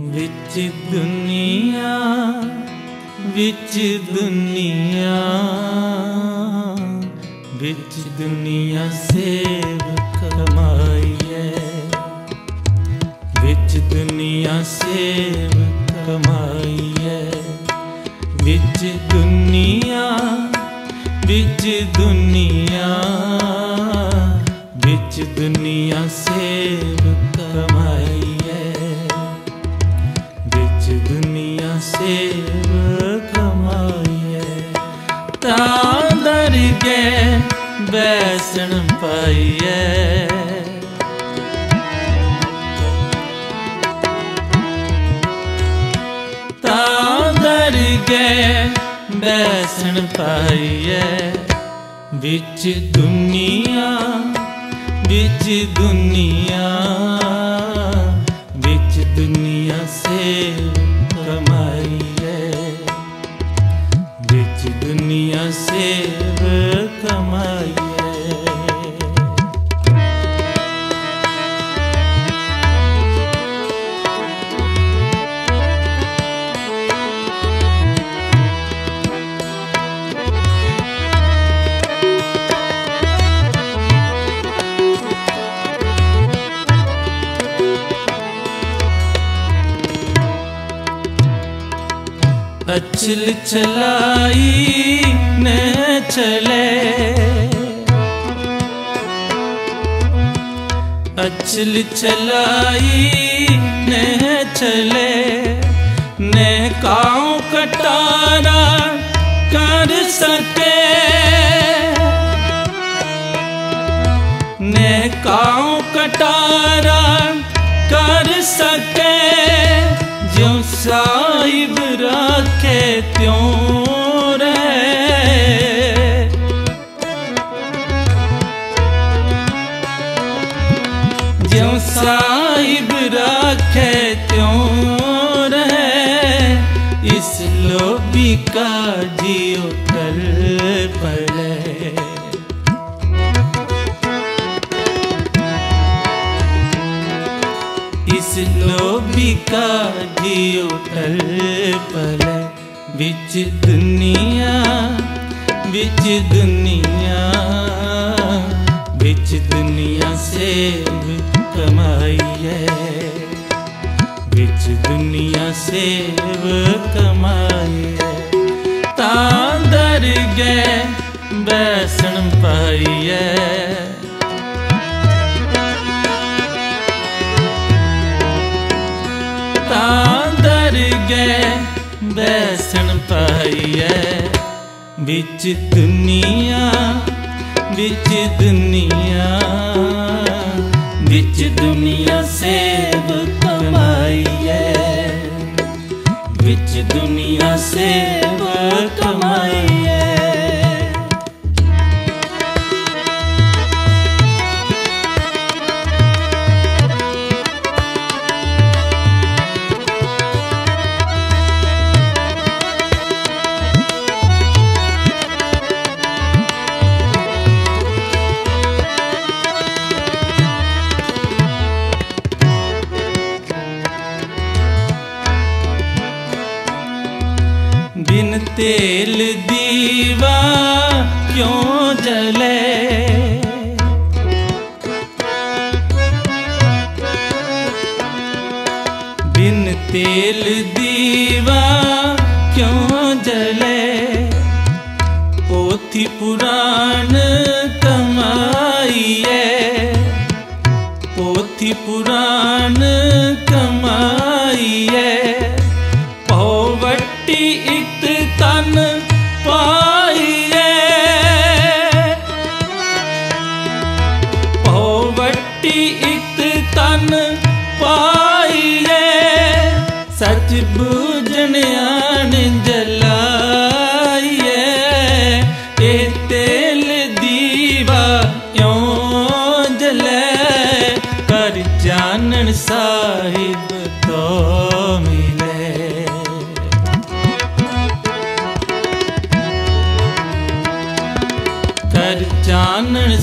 विच दुनिया विच दुनिया विच दुनिया सेव कमाइए विच दुनिया सेव कमाइए विच दुनिया विच दुनिया विच दुनिया सेव कमाइए विच दुनिया सेव कमाइए तां दरगे बैसन पाइए तां दरगे बैसन पाइए विच दुनिया विच दुनिया विच दुनिया सेव कमाइए विच दुनिया सेव कमाइए। अचल चलाई न चले अचल चलाई न चले न काऊ कटारा कर सके न काऊ कटारा कर सके जो साहिब रखे त्यों रहे जो साहिब रखे त्यों रहे इस लोभी का जियो कल पले इस लोभी का जियो टल पले विच दुनिया विच दुनिया विच दुनिया सेव कमाइए विच दुनिया सेव कमाइए तां दरगे बैसन पाइए तां दरगे बैसन पाइए विच दुनिया विच दुनिया विच दुनिया सेव कमाइए विच दुनिया सेव कमाइए। बिन तेल दीवा क्यों जले बिन तेल दीवा क्यों जले पोथी पुराण कमाइए पोथी पुराण कमाइए पौवट्टी एक तन पाइए पौवट्टी एक तन पाइए सच बूझन आन जलाइए ए तेल दीवा क्यों जले कर जानन साहिब तो मिले कर जानन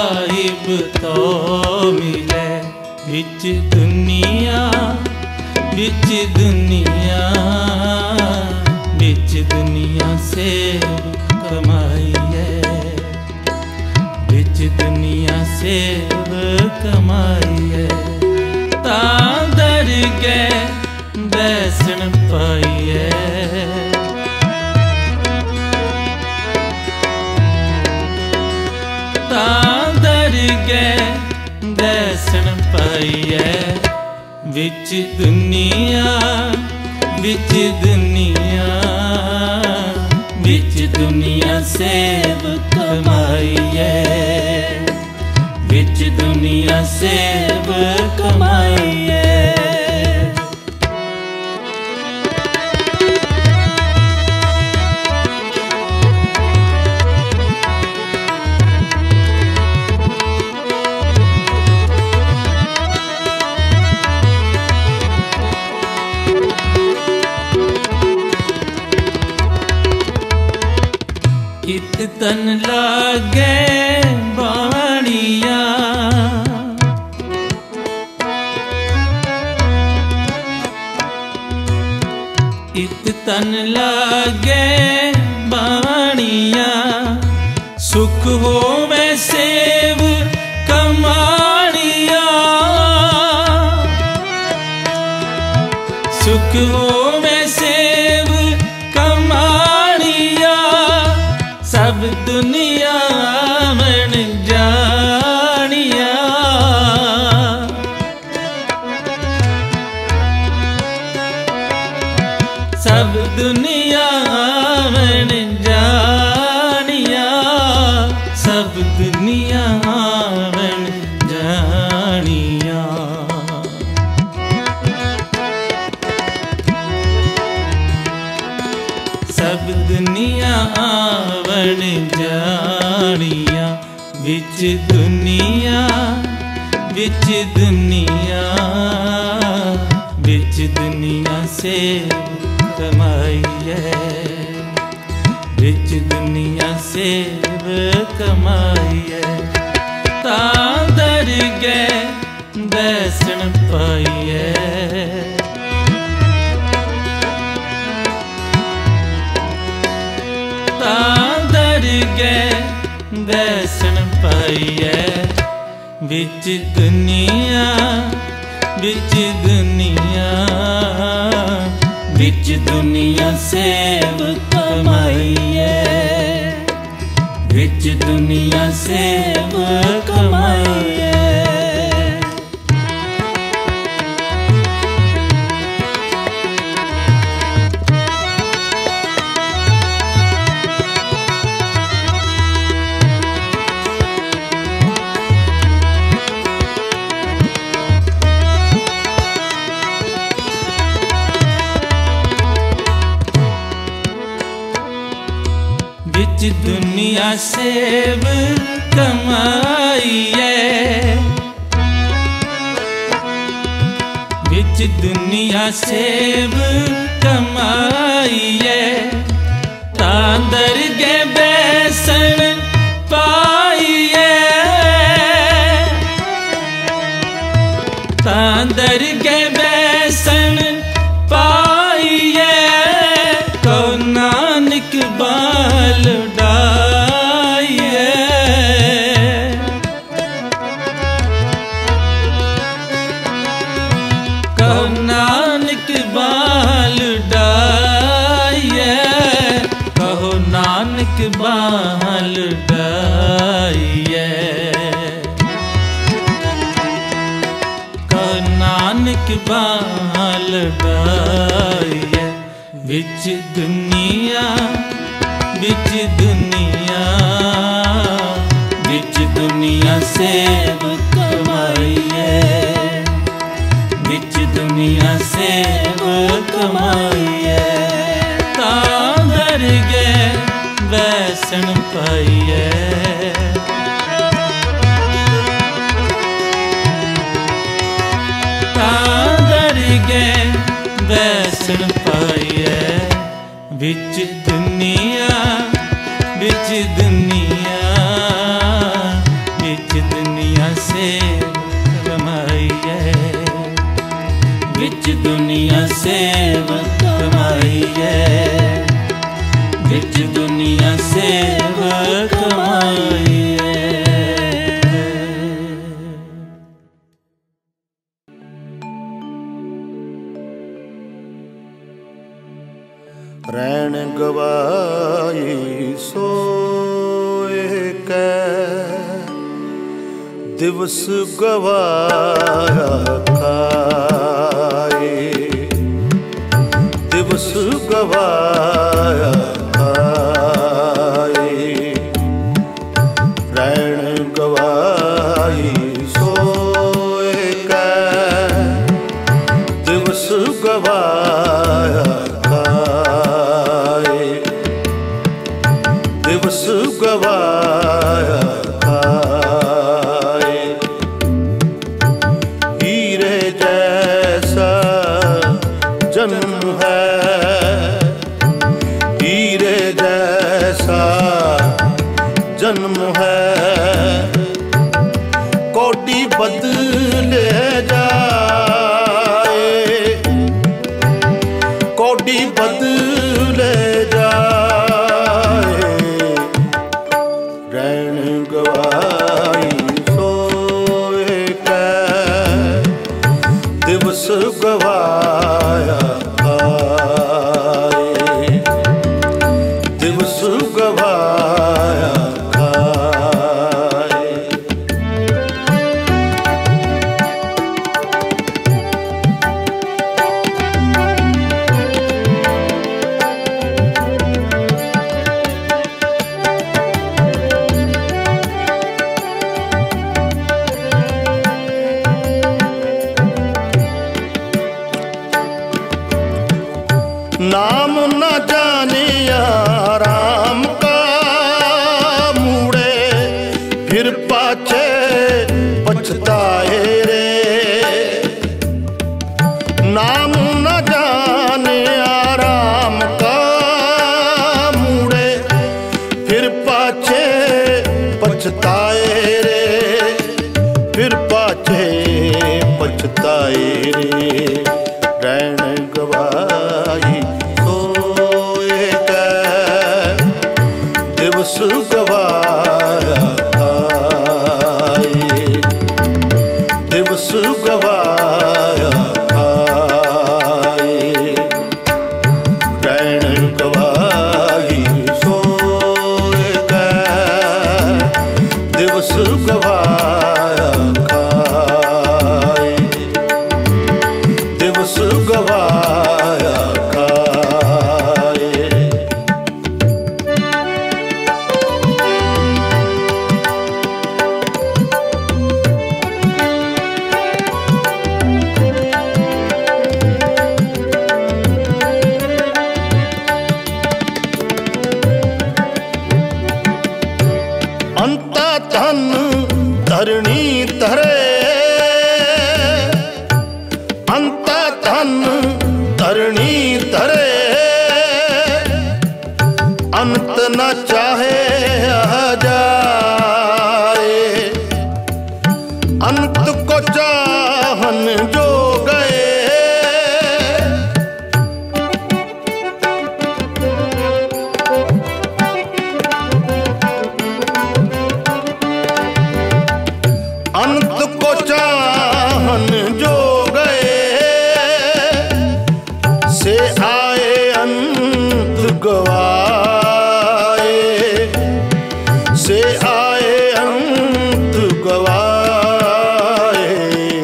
साहिब तो मिले विच दुनिया बिच दुनिया, बिच दुनिया सेव कमाइए, बिच दुनिया सेव कमाइए। तां दरगे बैसन पाइए, तां दरगे बैसन पाइए। बिच दुनिया, बिच दुनिया, बिच दुनिया सेव कमाइए, बिच दुनिया सेव कमाइए। इत तन लागे बाणिया, इत तन लागे बाणिया। सुख होवे सेव कमाणिया, सुख होवे सेव कमाणिया। सब दुनिया मन जानिया, सब दुनिया मन जानिया, सब दुनिया मन जानिया। सब दुनिया आवण जानिया। बिच दुनिया, बिच दुनिया, बिच दुनिया सेव कमाइए, बिच दुनिया सेव कमाइए। तां दरगे बैसन पाइए, तां दरगे बैसन पाइए। बिच दुनिया, बिच दुनिया, बिच दुनिया सेव कमाइए, बिच दुनिया सेव कमाइए। बिच दुनिया सेव कमाइए, बिच दुनिया सेव कमाइए। तां दरगे बैसन पाइए, तां दरगे बैसन पाइए। कहो नानक बाल डाइए, कहो नानक बाल डाइए, कहो नानक बाल डाइए, कहो नानक बाल डाइए। बिच दुनिया, बिच दुनिया, बिच दुनिया सेव कमाइए, बिच दुनिया सेव कमाइए। तां दरगे बैसन पाइए, तां दरगे बैसन पाइए। बिच दुनिया, बिच दुनिया, बिच दुनिया सेव कमाइए, बिच विच दुनिया सेवक माईए, विच दुनिया सेवक माईए। रैन गवाई सोए कै, दिवस गवाया खाए, दिवस गवाया खाए। रैन गवाई सोए कै, दिवस गवाया दिवस गवाया खाए। हीरे जैसा जन्म है, हीरे जैसा जन्म है, कोटि बदले जाए, कोटि बदले जाए। रैन गवाई सोए कै, दिवस गवाया खाए, दिवस गवाया खाए। नाम न जाने आराम का मूड़े, फिर पाछे पछताए रे। नाम न जाने आराम का मूड़े, फिर पाछे पछताए रे, फिर पाछे पछताए रे। रैन गवाई सोए कै, दिवस गवाया खाए, दिवस गवाया खाए। रैन गवाई सोए कै, दिवस गवाया खाए, दिवस गवाया खाए। अंता धन धरणी धरे, अंता धन धरणी धरे, अंत न चाहे जाए। अंत को चाहन जो गए, अंत को चाहन जो गए, से आए अंत गवाए, से आए अंत गवाए।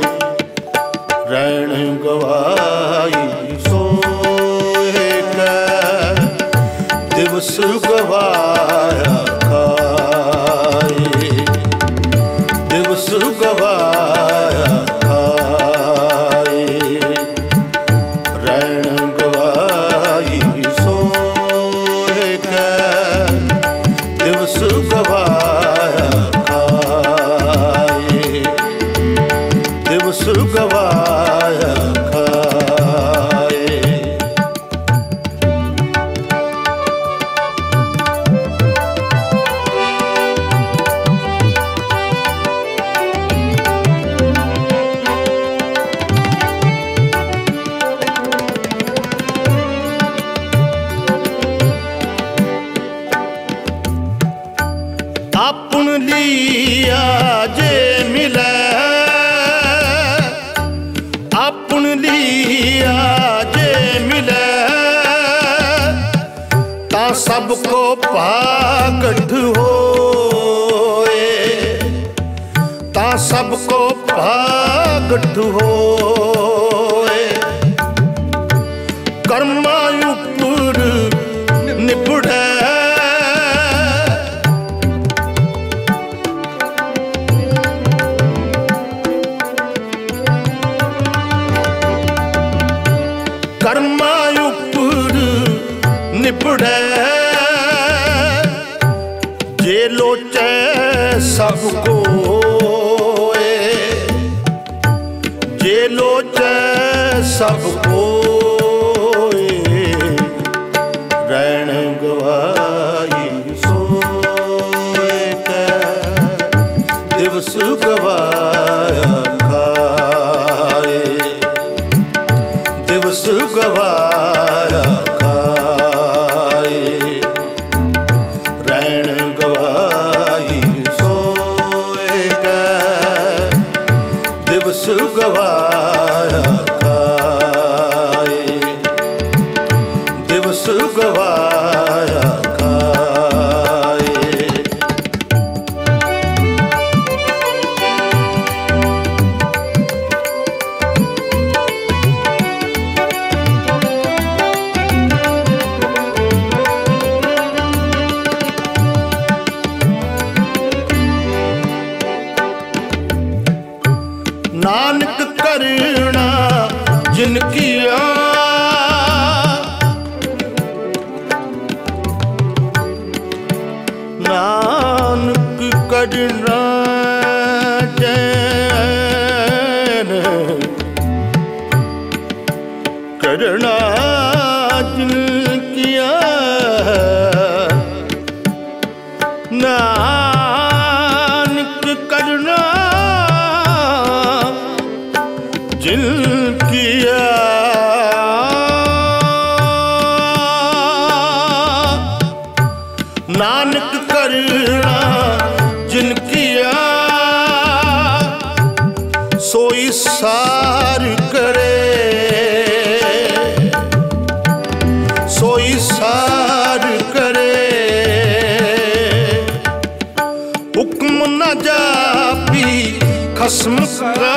रैन गवाई सोए कै, दिवस गवाया खाए, दिवस गवाया खाए। रैन गवाई सोए कै, दिवस गवाया खाए, दिवस गवाया खाए। सबको भागठ होए, ता सबको भागठ होए। कर्मा उपर निबड़े, कर्मा उपर निबड़े। जे लोचे सबको, जे लोचे सबको, रैन गवाई सोए कै, दिवस गवाया खाए, दिवस गवाया खाए। रैन गवाई सोए कै, दिवस गवाया खाए, दिवस गवाया खाए। नानक करना जिन किया, नानक करना जैन, करना जिन किया। नानक करना जिन किया, नानक करना जिन किया। सोई सार करे, सोई सार करे। हुक्म न जापी खस्म का,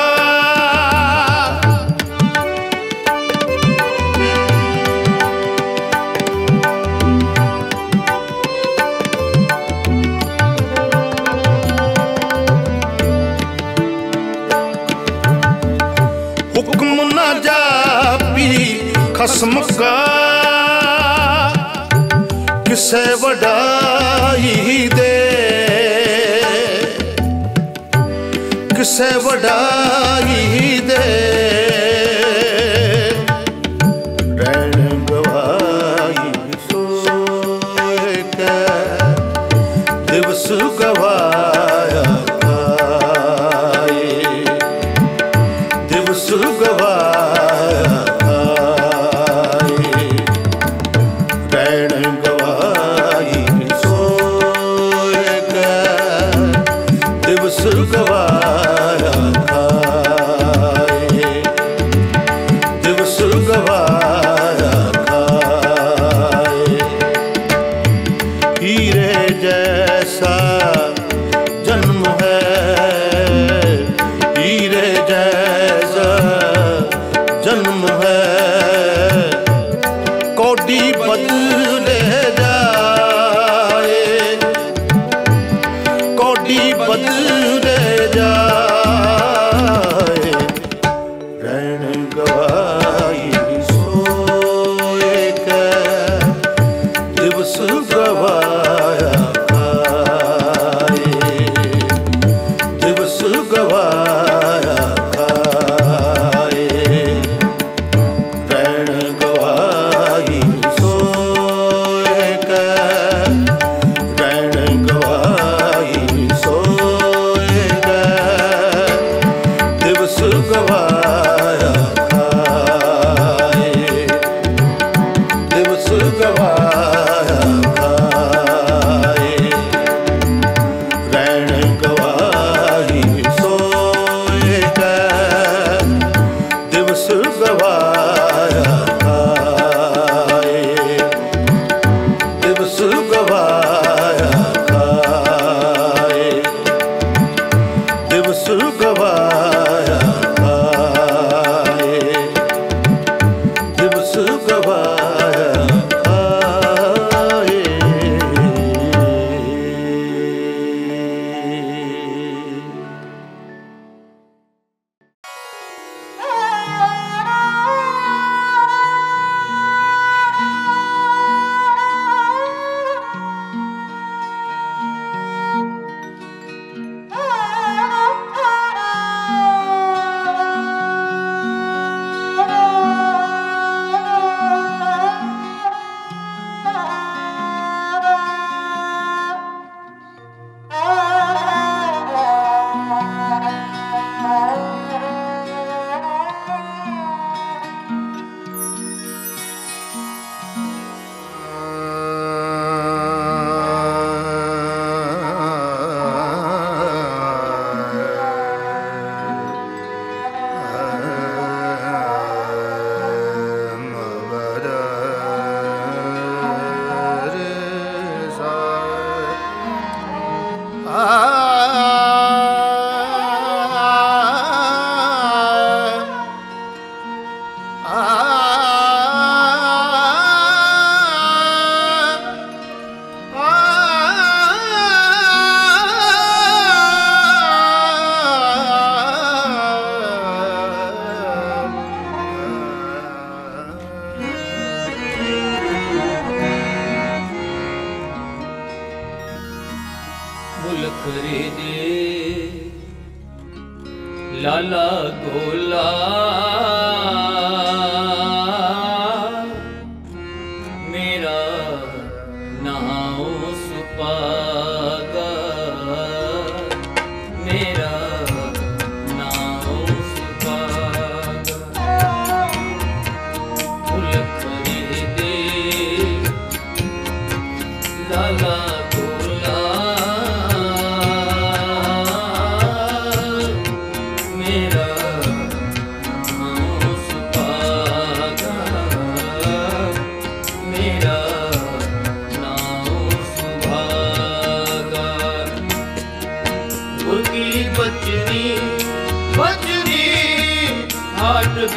हुक्म न जापी खस्म का। किसे वडाई दे, किसे वडाई दे। रैन गवाई सोए कै, दिवस गवाया खाए, दिवस गवाया खाए। रैन गवाई सोए कै, दिवस गवाया खाए, दिवस गवाया खाए। हीरे जैसा जन्म है, हीरे जैसा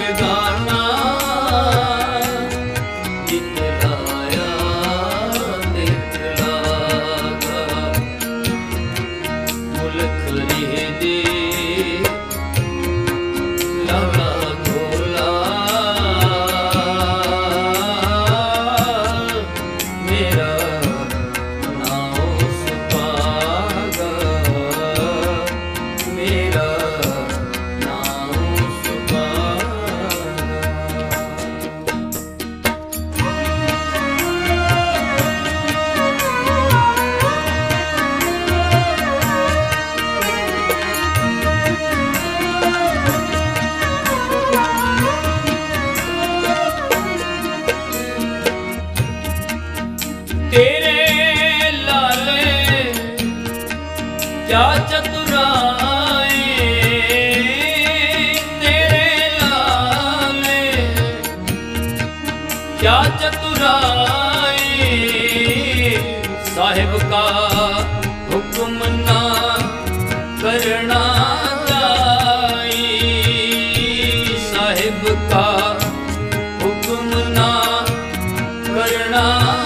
बेगाना जितलाया दिखलागा मुल्क दे लाला गोला मेरा नाम सुपागा मेरा नाम तेरे लाले क्या चतुराई तेरे लाले क्या चतुराई साहिब का हुक्म ना करना जाई साहिब का हुक्म ना करना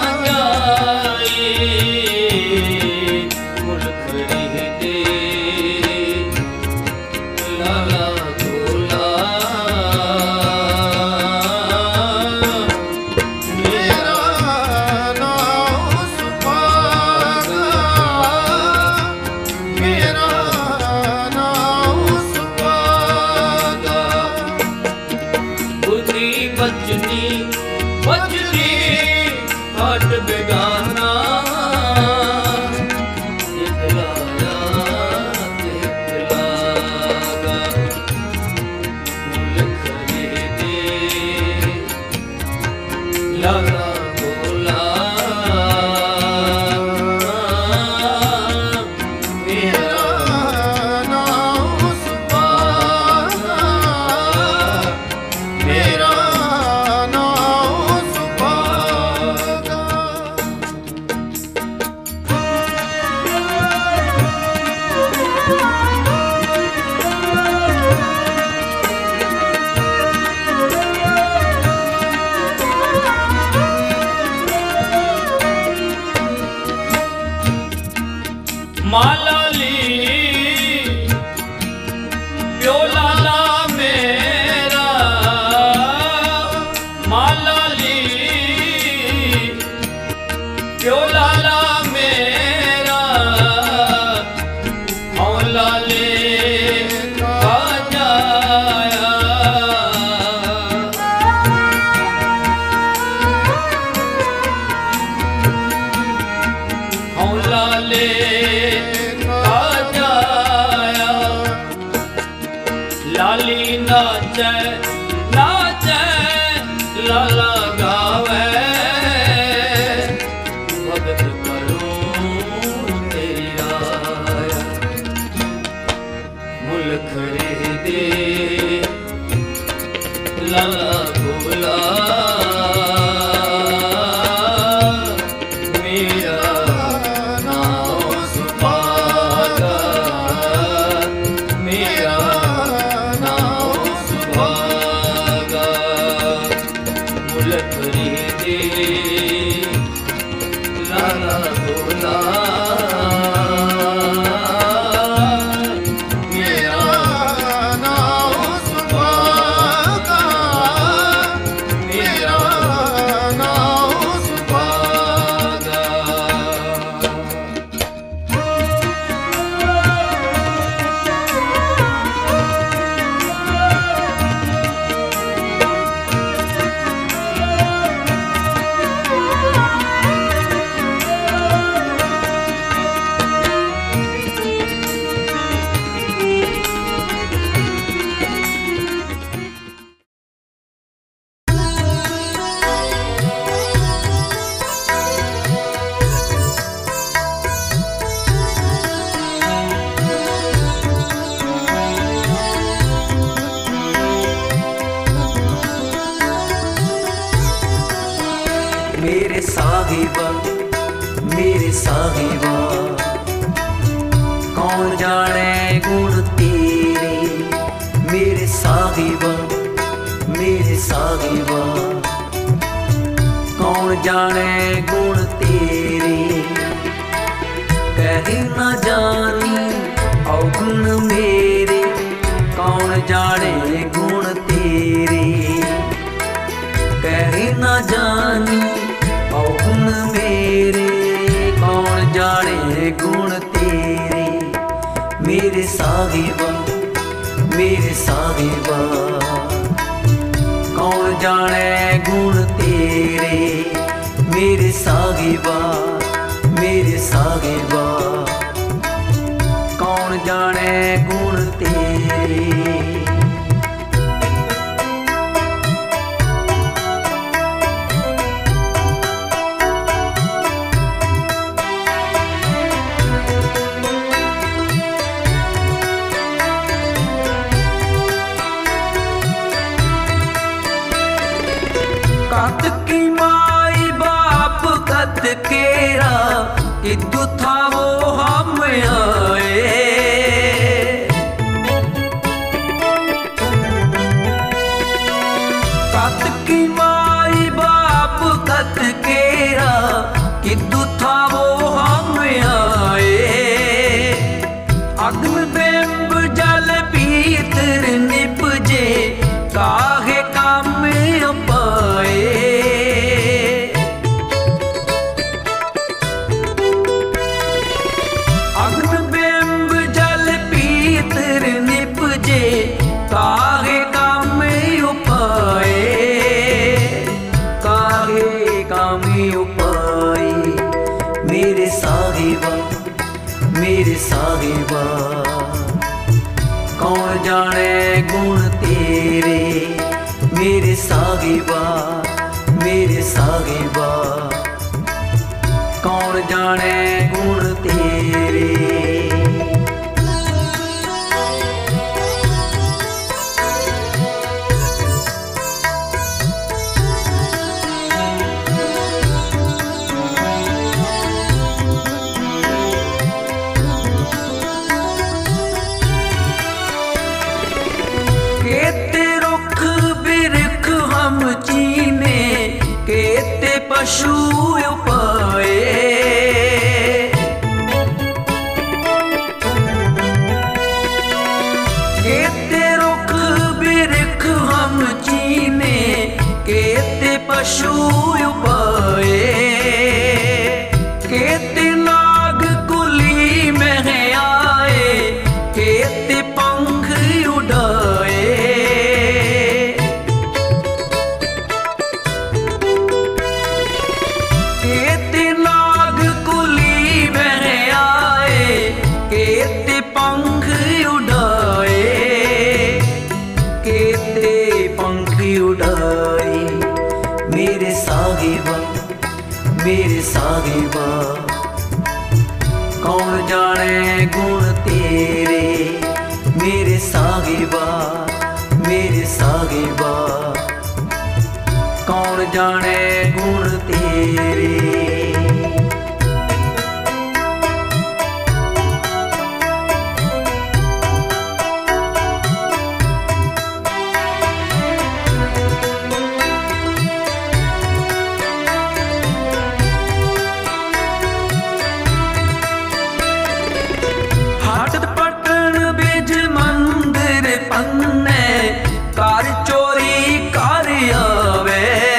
बजनी हट बेगाना दिखलाया दिखलागा मुल्क दे लाला गोला मेरा नाम सुपागा मेरा माला ली प्यो लाला मेरा माला ली प्यो लाला मेरा हौला ले आ जाया हौला ले लाली नाचे नाचे लाला गावे भगत करूं तेरा मुल्क दे लाला गोला मेरा नाम सुपागा मेरा मुल्क दे लाला गोला मेरा नाम सुपागा मेरा नाम सुपागा मेरे साहिबा मेरे साहिबा कौन जाने गुण तेरे मेरे साहिबा मेरे साहिबा। कौन जाने गुण तेरे, कह न जानी अवगुण मेरे। कौन जाने गुण तेरे, कह न जानी अवगुण मेरे। कौन जाने गुण तेरे, मेरे साहिबा मेरे साहिबा। कौन जाने गुण तेरे, मेरे साहिबा मेरे साहिबा। कौन जाने गुण तेरे। कत की माई बाप कत केरा, किदु था वो हम आए। कत की माई बाप कत केरा, किदु था वो हम आए। अग्नि बिंब जल पीतर निपजे, काहे काम पाए। अग्नि बिंब जल पीतर निपजे, काहे काम उपाए। काहे काम उपाए, मेरे साहिबा मेरे साहिबा। कौन जाने गुण तेरे, मेरे साहिबा मेरे साहिबा। कौन जाने गुण तेरे। केते रुख बिरख हम चीने, केते पशु उपाए। केते रुख बिरख हम चीने, केते पशु उपाए। केते नाग कुली में आए, केते पंख उड़ाए। केते नाग कुली में आए, केते पंख उड़ाए। केते पंख उड़ाए, मेरे साहिबा मेरे साहिबा। कौन जाने गुण तेरे, मेरे साहिबा मेरे साहिबा। कौन जाने गुण तेरे। हाट पटन बिज मंदिर पन्ने, कार चोरी कार आवे।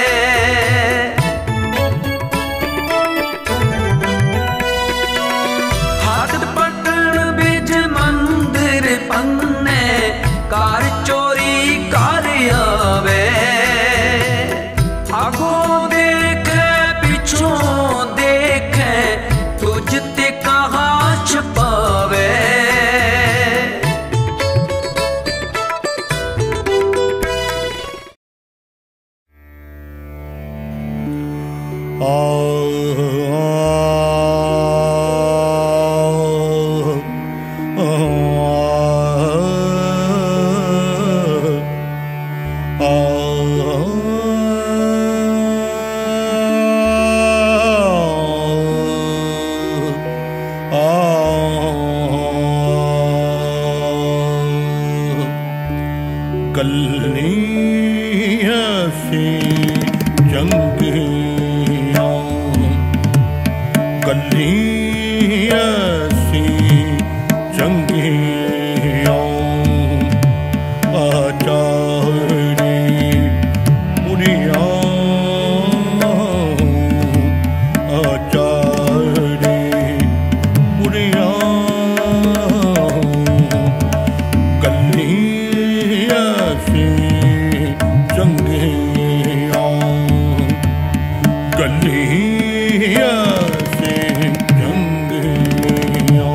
हाट पटन बिज मंदिर पन्ने, कार चोरी कार आवे। आगों देखे पिछों देखे, तुझ ते कहाँ छुपावे। कलनी ਅਸੀਂ ਚੰਗੀਆਂ ਗੱਲੀਆਂ ਅਸੀਂ ਚੰਗੀਆਂ ਆਚਾਰੀ ਬੁਰੀਆਂ ਆਚਾਰੀ ਬੁਰੀਆਂ ਗੱਲੀਆਂ ਅਸੀਂ ਚੰਗੀਆਂ ਗੱਲੀਆਂ ਅਸੀਂ ਚੰਗੀਆਂ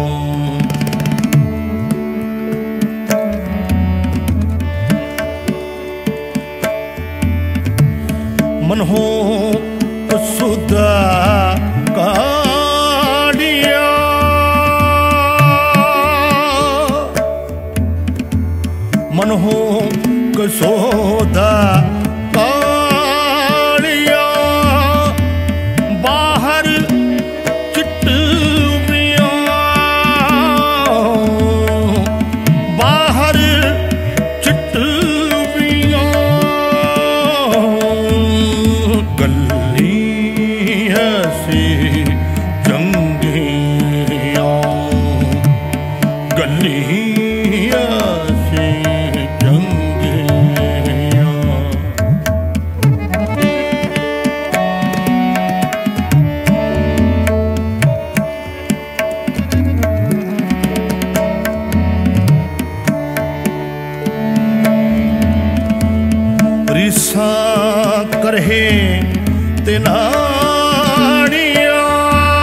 ਮਨ ਹੋ ਸੁਦਾ ਕਾੜਿਆ ਮਨ ਹੋ ਕਸੋਦਾ ਕਾੜਿਆ ਬਾਹਰ ਚਿੱਟਵੀਆਂ ਬਾਹਰ ਚਿੱਟਵੀਆਂ ਗੱਲੀਆਂ ਸੀ ਚੰਗੀਆਂ ਗੱਲੀਆਂ ਸੀ ਚੰਗੀਆਂ ਰੀਸਾਂ ਕਰਹੇ ਤੇ ਨਾੜੀਆਂ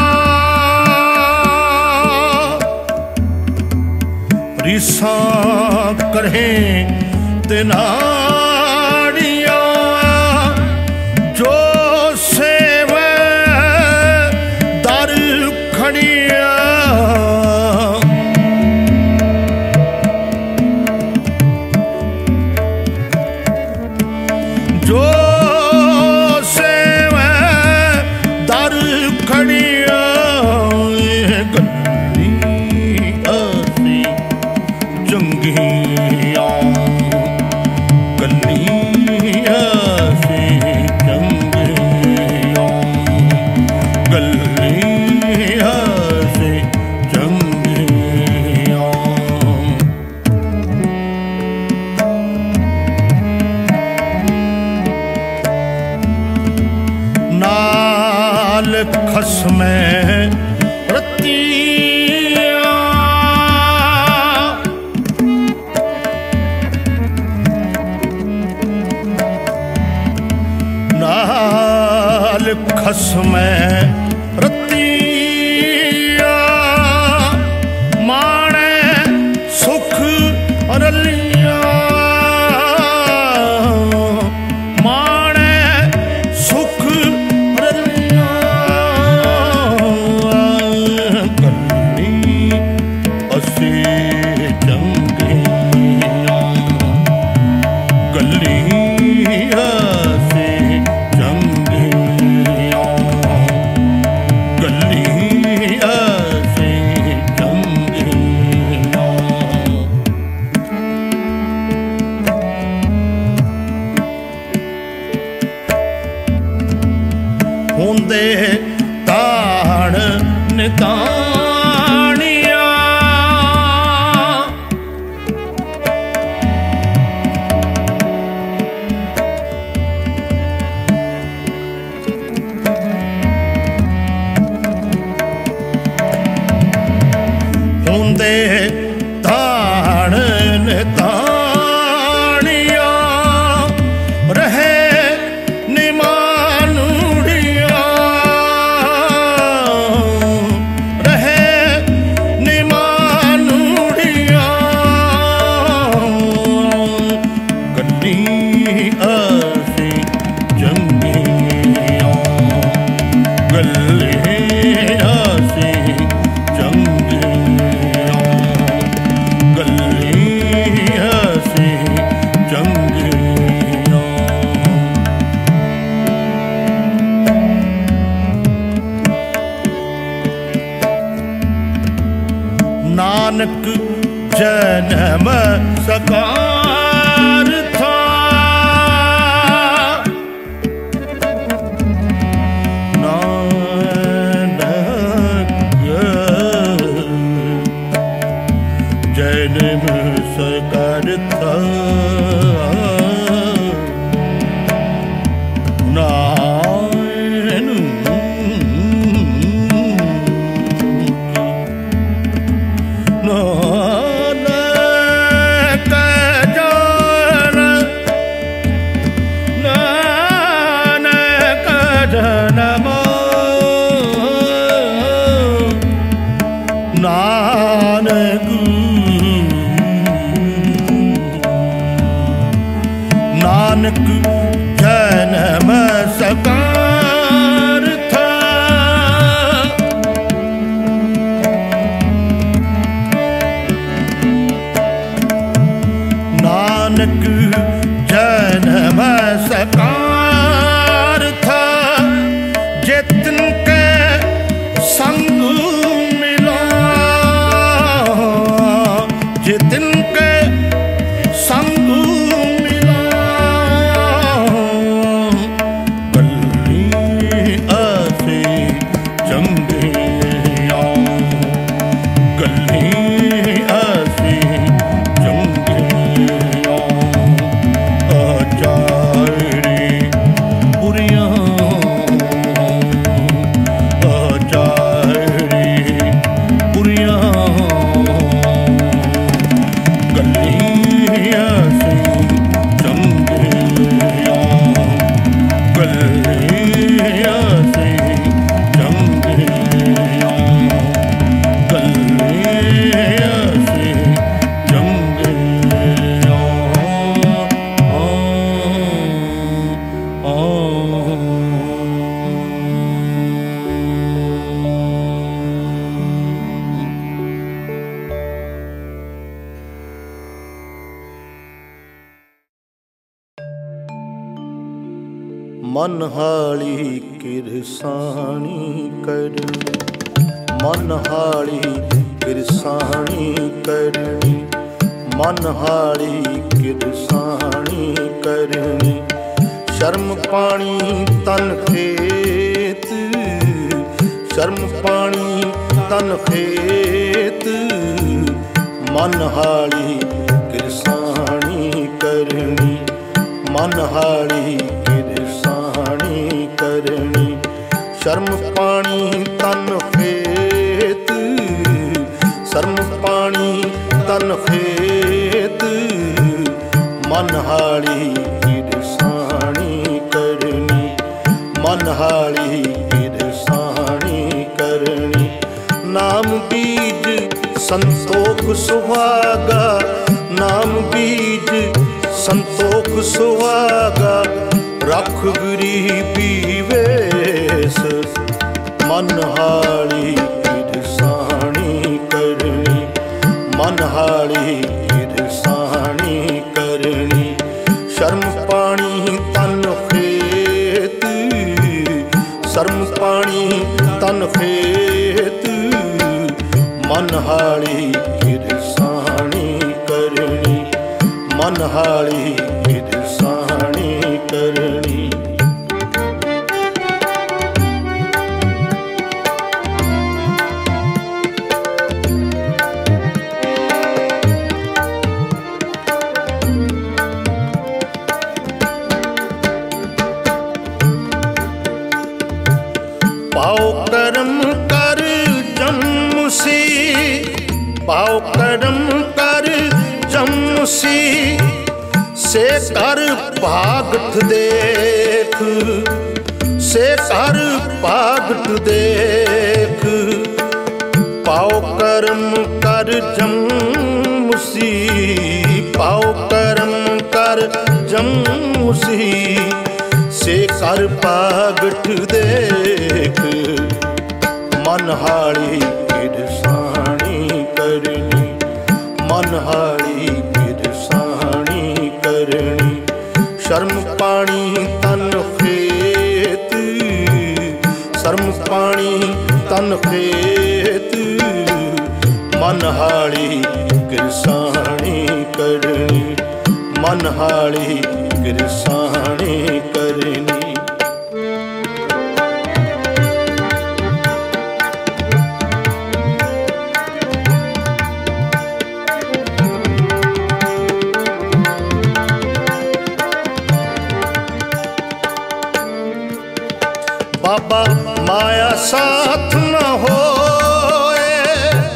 ਰੀਸਾਂ ਕਰਹੇ ਤੇ ਨਾੜੀਆਂ ਜੋ ਸੇਵੇ ਦਰ ਖੜੀਆਂ ਜੋ ਸੇਵੇ ਦਰ ਖੜੀਆਂ ਗੱਲੀ ਅਸੀਂ ਚੰਗੀਆਂ ਗੱਲੀ ਅਸੀਂ ਚੰਗੀਆਂ ਗੱਲੀ ਅਸੀਂ ਚੰਗੀਆਂ ਨਾਲ ਖਸਮੈ ਰਤੀਆਂ ਨਾਲ ਖਸਮੈ ਰਤੀਆਂ ਮਾਣੈ ਸੁਖ ਅਰਲੀਆਂ ਮਾਣੈ ਸੁਖ ਅਰਲੀਆਂ ਗੱਲੀ ਅਸੀਂ ਚੰਗੀਆਂ ਗੱਲੀ ਅਸੀਂ ਚੰਗੀਆਂ ਗੱਲੀ ਅਸੀਂ ਚੰਗੀਆਂ ਹੁੰਦੇ ਤਾਣ ਨਿਤਾਣੀਆਂ ਹੁੰਦੇ ਤਾਣ ਨਿਤਾਣੀਆਂ ਰਹੇ ਨਿਮਾਨੂੜੀਆਂ ਰਹੇ ਨਿਮਾਨੂੜੀਆਂ ਗੱਲੀ ਅਸੀਂ ਚੰਗੀਆਂ ਗੱਲੀ ਅਸੀਂ ਚੰਗੀਆਂ ਗੱਲੀ ਅਸੀਂ ਚੰਗੀਆਂ ਨਾਨਕ ਜਨਮ ਸਕਾਰ ਥਾ ਮਨਹਾਲੀ ਕਿਰਸਾਣੀ ਕਰਨੀ, ਮਨਹਾਲੀ ਕਿਰਸਾਣੀ ਕਰਨੀ, ਮਨਹਾਲੀ ਕਿਰਸਾਣੀ ਕਰਨੀ। ਸ਼ਰਮ ਪਾਣੀ ਤਨ ਖੇਤ, ਸ਼ਰਮ ਪਾਣੀ ਤਨ ਖੇਤ, ਮਨਹਾਲੀ ਕਿਰਸਾਣੀ ਕਰਨੀ, ਮਨਹਾਲੀ ਕਿਰਸਾਣੀ ਕਰਨੀ। ਸ਼ਰਮ ਪਾਣੀ ਤਨ ਖੇਤ, ਸ਼ਰਮ ਪਾਣੀ ਤਨ ਖੇਤ, ਮਨਹਾਲੀ ਕਿਰਸਾਣੀ ਕਰਨੀ, ਮਨਹਾਲੀ ਕਿਰਸਾਣੀ ਕਰਨੀ। ਨਾਮ ਬੀਜ ਸੰਤੋਖ ਸੁਹਾਗਾ, ਨਾਮ ਬੀਜ ਸੰਤੋਖ ਸੁਹਾਗਾ, ਰੱਖ ਗਰੀਬੀ ਵੇਸ, ਮਨਹਾਲੀ ਕਿਰਸਾਣੀ ਕਰਨੀ, ਮਨਹਾਲੀ ਕਿਰਸਾਣੀ ਕਰਨੀ। ਸ਼ਰਮ ਪਾਣੀ ਤਨ ਖੇਤ, ਸ਼ਰਮ ਪਾਣੀ ਤਨ ਖੇਤ, ਮਨਹਾਲੀ ਕਿਰਸਾਣੀ ਕਰਨੀ, ਮਨਹਾਲੀ ਕਿਰਸਾਣੀ ਕਰਨੀ। ਪਾਉ ਕਰਮ ਕਰ ਜੰਮੁਸੀ, ਪਾਉ ਕਰਮ ਕਰ ਜੰਮੁਸੀ, ਸੇ ਕਰ ਭਾਗਤ ਦੇਖ, ਸੇ ਕਰ ਭਾਗਤ ਦੇਖ। ਪਾਉ ਕਰਮ ਕਰ ਜੰਮੁਸੀ, ਪਾਉ ਕਰਮ ਕਰ ਜੰਮੁਸੀ, ਸੇ ਕਰ ਭਾਗਤ ਦੇਖ, ਮਨਹਾਲੀ ਕਿਰਸਾਣੀ ਕਰਨੀ, ਮਨਹਾਲੀ ਕਿਰਸਾਣੀ ਕਰਨੀ। ਸ਼ਰਮ ਪਾਣੀ ਤਨ ਖੇਤ, ਸ਼ਰਮ ਪਾਣੀ ਤਨ ਖੇਤ, ਮਨਹਾਲੀ ਕਿਰਸਾਣੀ ਕਰਨੀ, ਮਨਹਾਲੀ ਕਿਰਸਾਣੀ ਕਰਨੀ। ਬਾਬਾ ਮਾਇਆ ਸਾਥ ਨ ਹੋਏ,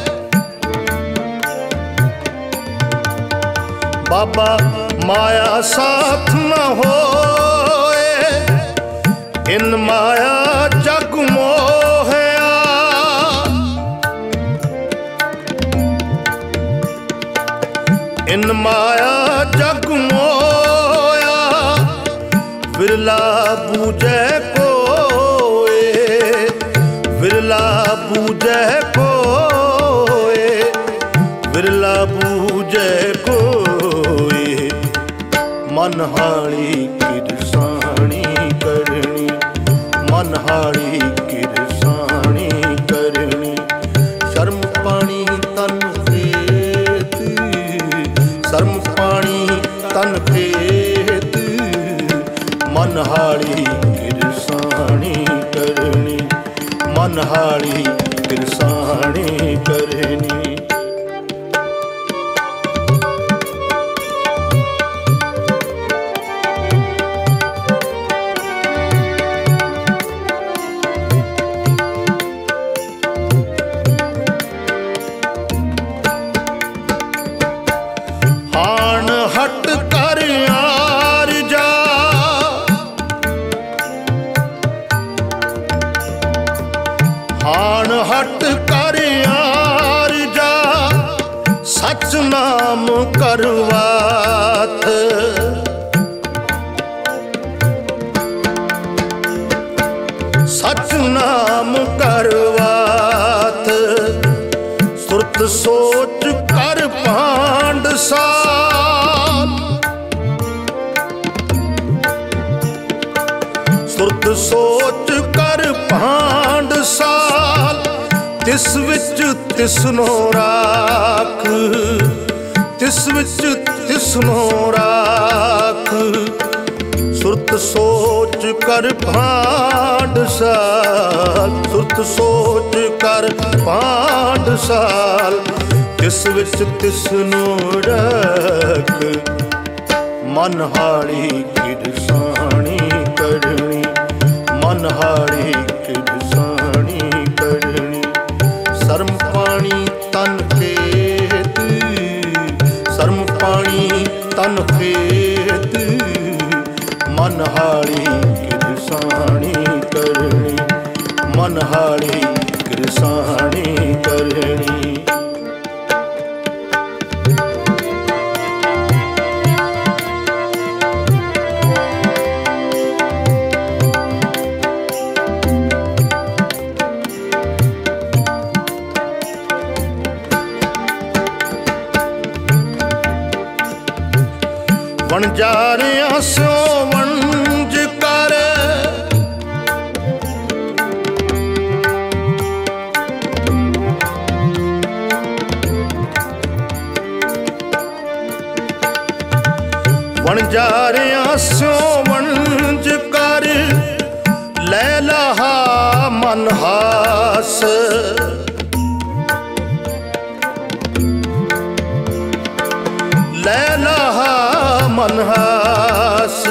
ਬਾਬਾ ਮਾਇਆ ਸਾਥ ਨ ਹੋਏ, ਇਨ ਮਾਇਆ ਜਗ ਮੋਹਿਆ, ਇਨ ਮਾਇਆ ਜਗ ਮੋਹਿਆ, ਵਿਰਲਾ ਬੂਝੈ ਕੋਏ, ਵਿਰਲਾ ਬੂਝੈ ਕੋਏ, ਵਿਰਲਾ ਬੂਝੈ ਕੋਏ, ਮਨਹਾਲੀ ਕਿਰਸਾਣੀ ਕਰਨੀ, ਮਨਹਾਲੀ ਕਿਰਸਾਣੀ ਕਰਨੀ। ਸ਼ਰਮ ਪਾਣੀ ਤਨ ਖੇਤ, ਸ਼ਰਮ ਪਾਣੀ ਤਨ ਖੇਤ, ਮਨਹਾਲੀ ਕਿਰਸਾਣੀ ਕਰਨੀ, ਮਨਹਾਲੀ ਕਿਰਸਾਣੀ ਕਰਨੀ। ਹਾਣ ਹਟ ਕਰ ਆਰ ਜਾ, ਹਾਣ ਹਟ ਕਰ ਆਰ ਜਾ, ਸਚ ਨਾਮ ਕਰਵਾਤ, ਸਚ ਨਾਮ ਕਰਵਾਤ। ਸੁਰਤ ਸੋਚ ਕਰ ਭਾਂਡ ਸਾਧ, ਸੁਰਤ ਸੋਚ ਕਰ ਭਾਂਡ ਸਾਲ, ਤਿਸ ਵਿੱਚ ਤਿਸਨੋ ਰਾਖ, ਤਿਸ ਵਿੱਚ ਤਿਸਨੋ ਰਾਖ। ਸੁਰਤ ਸੋਚ ਕਰ ਭਾਂਡ ਸਾਲ, ਸੁਰਤ ਸੋਚ ਕਰ ਭਾਂਡ ਸਾਲ, ਤਿਸ ਵਿੱਚ ਤਿਸਨੋ ਰਾਖ। ਮਨ ਹਾੜੀ ਕਿਰਸਾਣੀ ਕਰਨੀ, ਮਨ ਹਾੜੀ ਕਿਰਸਾਣੀ ਕਰਨੀ। ਸਰਮ ਪਾਣੀ ਤਨ ਖੇਤ, ਸਰਮ ਪਾਣੀ ਤਨ ਖੇਤ, ਮਨ ਹਾੜੀ ਕਿਰਸਾਣੀ ਕਰਨੀ, ਮਨ ਹਾੜੀ ਕਿਰਸਾਣੀ ਕਰਨੀ। ਵਣਜਾਰਿਆਂ ਸਿਓ ਵਣਜ ਕਰ, ਵਣਜਾਰਿਆਂ ਸਿਓ ਵਣਜ ਕਰ, ਲੈ ਲਹਾ ਮਨ ਹਾਸ। ਲੈ ਲਹਾ ਮਨ ਹਾਸ,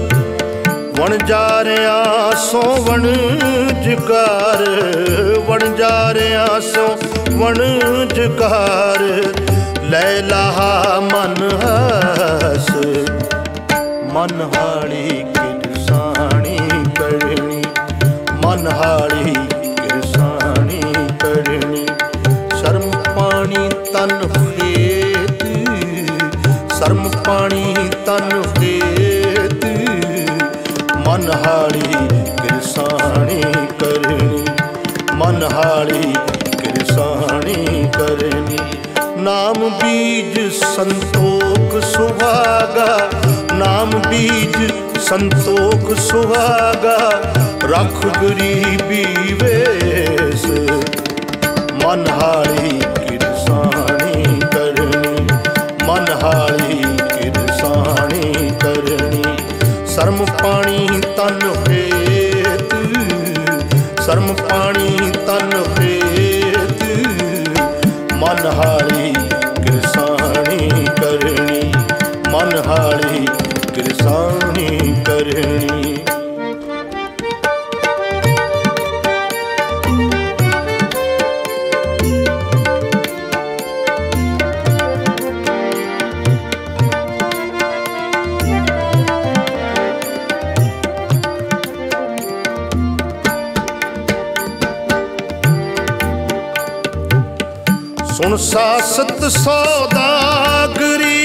ਵਣਜਾਰਿਆਂ ਸੋ ਵਣਜ ਕਰ, ਵਣਜਾਰਿਆਂ ਸੋ ਵਣਜ ਕਰ, ਲੈ ਲਹਾ ਮਨ ਹਾਸ। ਮਨ ਹਾੜੀ ਕਿਰਸਾਣੀ ਕਰਨੀ, ਮਨ ਹਾੜੀ ਕਿਰਸਾਣੀ ਕਰਨੀ। ਸ਼ਰਮ ਪਾਣੀ ਤਨ ਖੇਤ, ਸ਼ਰਮ ਪਾਣੀ ਤਨ ਖੇਤ, ਮਨ ਹਾੜੀ ਕਿਰਸਾਣੀ ਕਰਨੀ, ਮਨ ਹਾੜੀ ਕਿਰਸਾਣੀ ਕਰਨੀ। ਨਾਮ ਬੀਜ ਸੰਤੋਖ ਸੁਹਾਗਾ, ਨਾਮ ਬੀਜ ਸੰਤੋਖ ਸੁਹਾਗਾ, ਰਖ ਗਰੀਬੀ ਵੇਸ। ਮਨ ਹਾੜੀ ਕਿਰਸਾਣੀ ਕਰਨੀ, ਮਨ ਹਾੜੀ ਕਿਰਸਾਣੀ ਕਰਨੀ। ਸਰਮ ਪਾਣੀ ਤਨ ਖੇਤ, ਸਰਮ ਪਾਣੀ ਤਨ ਖੇਤ, ਮਨ ਹਾੜੀ ਕਿਰਸਾਣੀ ਕਰਨੀ, ਮਨ ਹਾੜੀ ਕਿਰਸਾਣੀ ਕਰਨੀ। ਸੁਣ ਸਾਸਤ ਸੌਦਾਗਰੀ,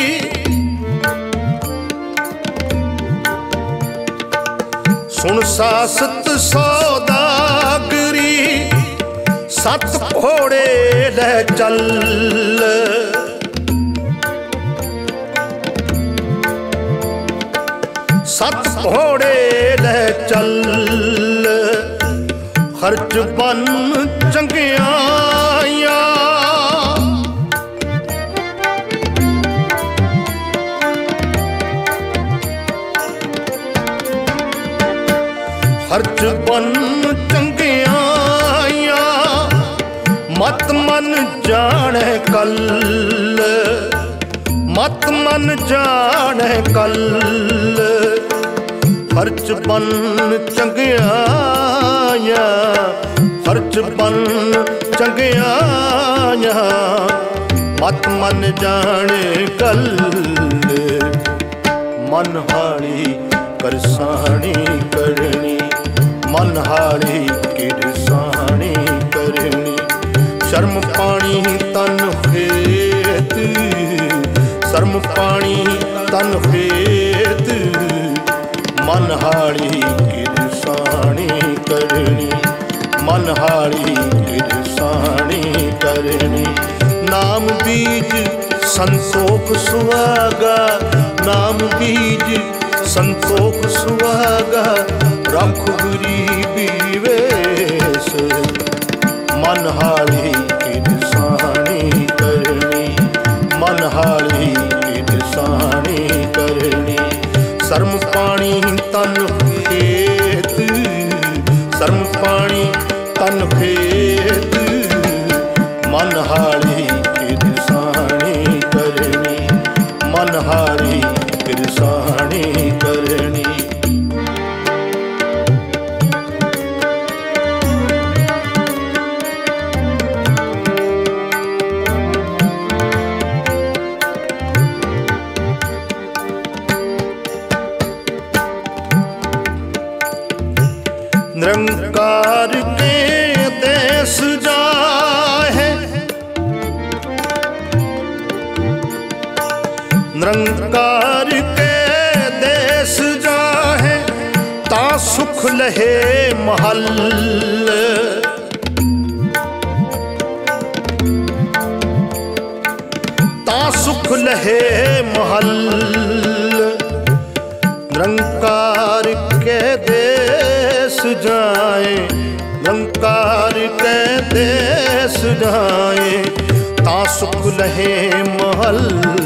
ਸੁਣ ਸਾਸਤ ਸੌਦਾਗਰੀ, ਸੱਤ ਘੋੜੇ ਲੈ ਚੱਲ। ਸੱਤ ਘੋੜੇ ਲੈ ਚੱਲ, ਖਰਚ ਬਨ ਚੰਗਿਆਈਆਂ। ਖਰਚ ਬਨ ਚੰਗਿਆਈਆਂ, ਮਤ ਮਨ ਜਾਣੈ ਕੱਲ, ਮਤ ਮਨ ਜਾਣੈ ਕੱਲ। ਖਰਚ ਬਨ ਚੰਗਿਆਈਆਂ, ਖਰਚ ਬਨ ਚੰਗਿਆਈਆਂ, ਮਤ ਮਨ ਜਾਣੈ ਕੱਲ। ਮਨ ਹਾੜੀ ਕਿਰਸਾਣੀ ਕਰਨੀ, ਮਨ ਹਾੜੀ ਕਿਰਸਾਣੀ ਕਰਨੀ। ਸ਼ਰਮ ਪਾਣੀ ਤਨ ਖੇਤ, ਸ਼ਰਮ ਪਾਣੀ ਤਨ ਖੇਤ, ਮਨ ਹਾੜੀ ਕਿਰਸਾਣੀ ਕਰਨੀ, ਮਨ ਹਾੜੀ ਕਿਰਸਾਣੀ ਕਰਨੀ। ਨਾਮ ਬੀਜ ਸੰਤੋਖ ਸੁਹਾਗਾ, ਨਾਮ ਬੀਜ ਸੰਤੋਖ ਸੁਹਾਗਾ, रख गरीबी वेश, मनहारी किरसानी करनी, मनहारी किरसानी करनी। शर्म पानी तन खेत, शर्म पानी तन खेत, मनहारी किरसानी करनी, मनहारी किरसानी करनी। निरंकार के देश जाहे, निरंकार के देश जाहे, ता सुख लहे महल, ता सुख लहे महल। निरंकार के देश जाए, निरंकार के देश जाए, ता सुख लहे महल।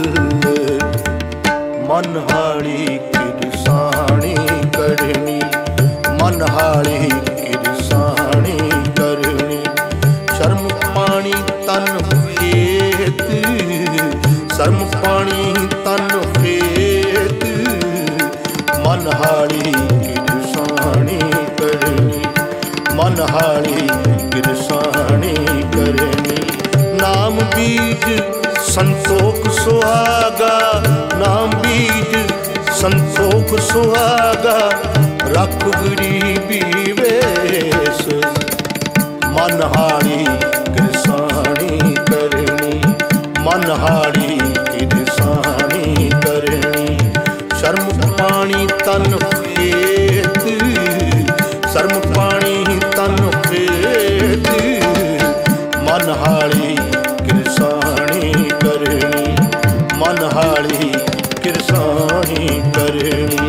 मनहारी किरसानी करनी, मनहारी किरसानी करनी। शर्म पानी तन खेत, शर्म पानी तन खेत, मनहारी किरसानी करनी, मनहारी किरसानी करनी। नाम बीज संतोख सुहागा, नाम बीज संतोख सुहागा, रख गरीबी वेश, मनहारी किरसानी करनी, मनहारी किरसानी करनी। शर्म पानी तन खेत, शर्म पानी तन खेत, मनहारी किरसानी करनी, मनहारी किरसानी करनी।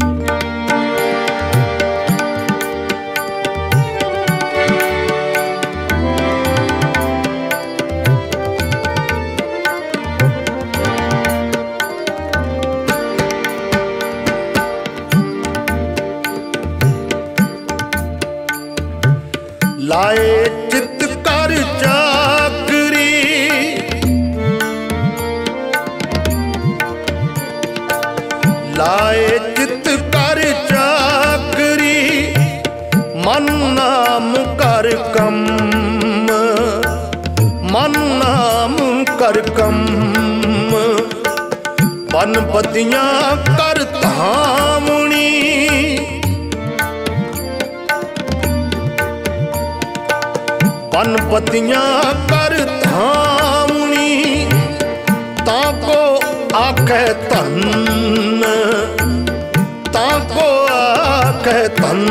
लाए चित कर चाकरी, लाए चित कर चाकरी, मन नाम कर कम, मन नाम कर कम। बनपतियां कर धामणी, बनपतियां कर धामणी, ताको आखे धन, ताको आखे धन।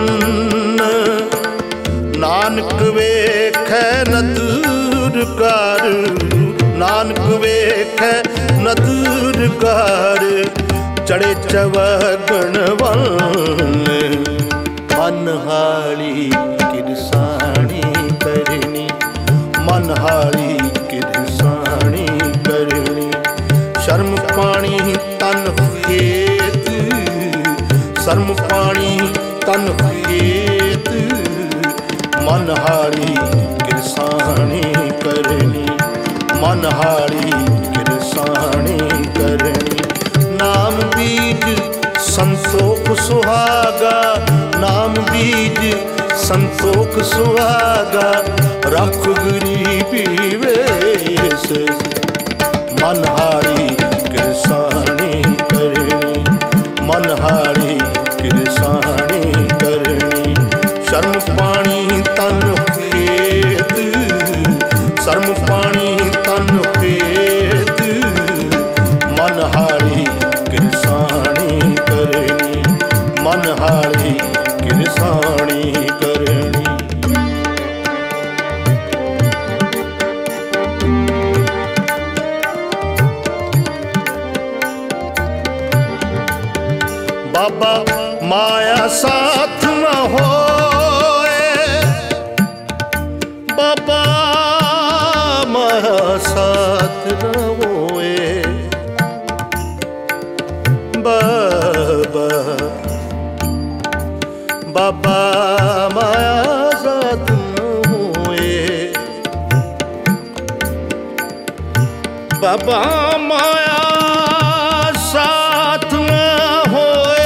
नानक वेखै न दूर कर, नानक वेखै न दूर कर, चढ़े चवगन वन। मनहारी किरसानी करनी, मनहारी किरसानी करनी। शर्म पानी तन खेत, शर्म पानी तन खेत, मनहारी किरसानी करनी, मनहारी किरसानी करनी। नाम बीज संतोख सुहागा, नाम बीज संतोख सुहागा, रख गरीबी वेश, मनहारी किरसानी करनी, मनहारी किरसानी करनी। शर्म पानी तन खेत, शर्म पानी तन खेत, मनहारी किरसानी करनी, मनहारी किरसानी करनी। बाबा माया साथ न होए बाबा, माया साथ न होए बाबा, बाबा माया साथ न होए बाबा, माया साथ न होए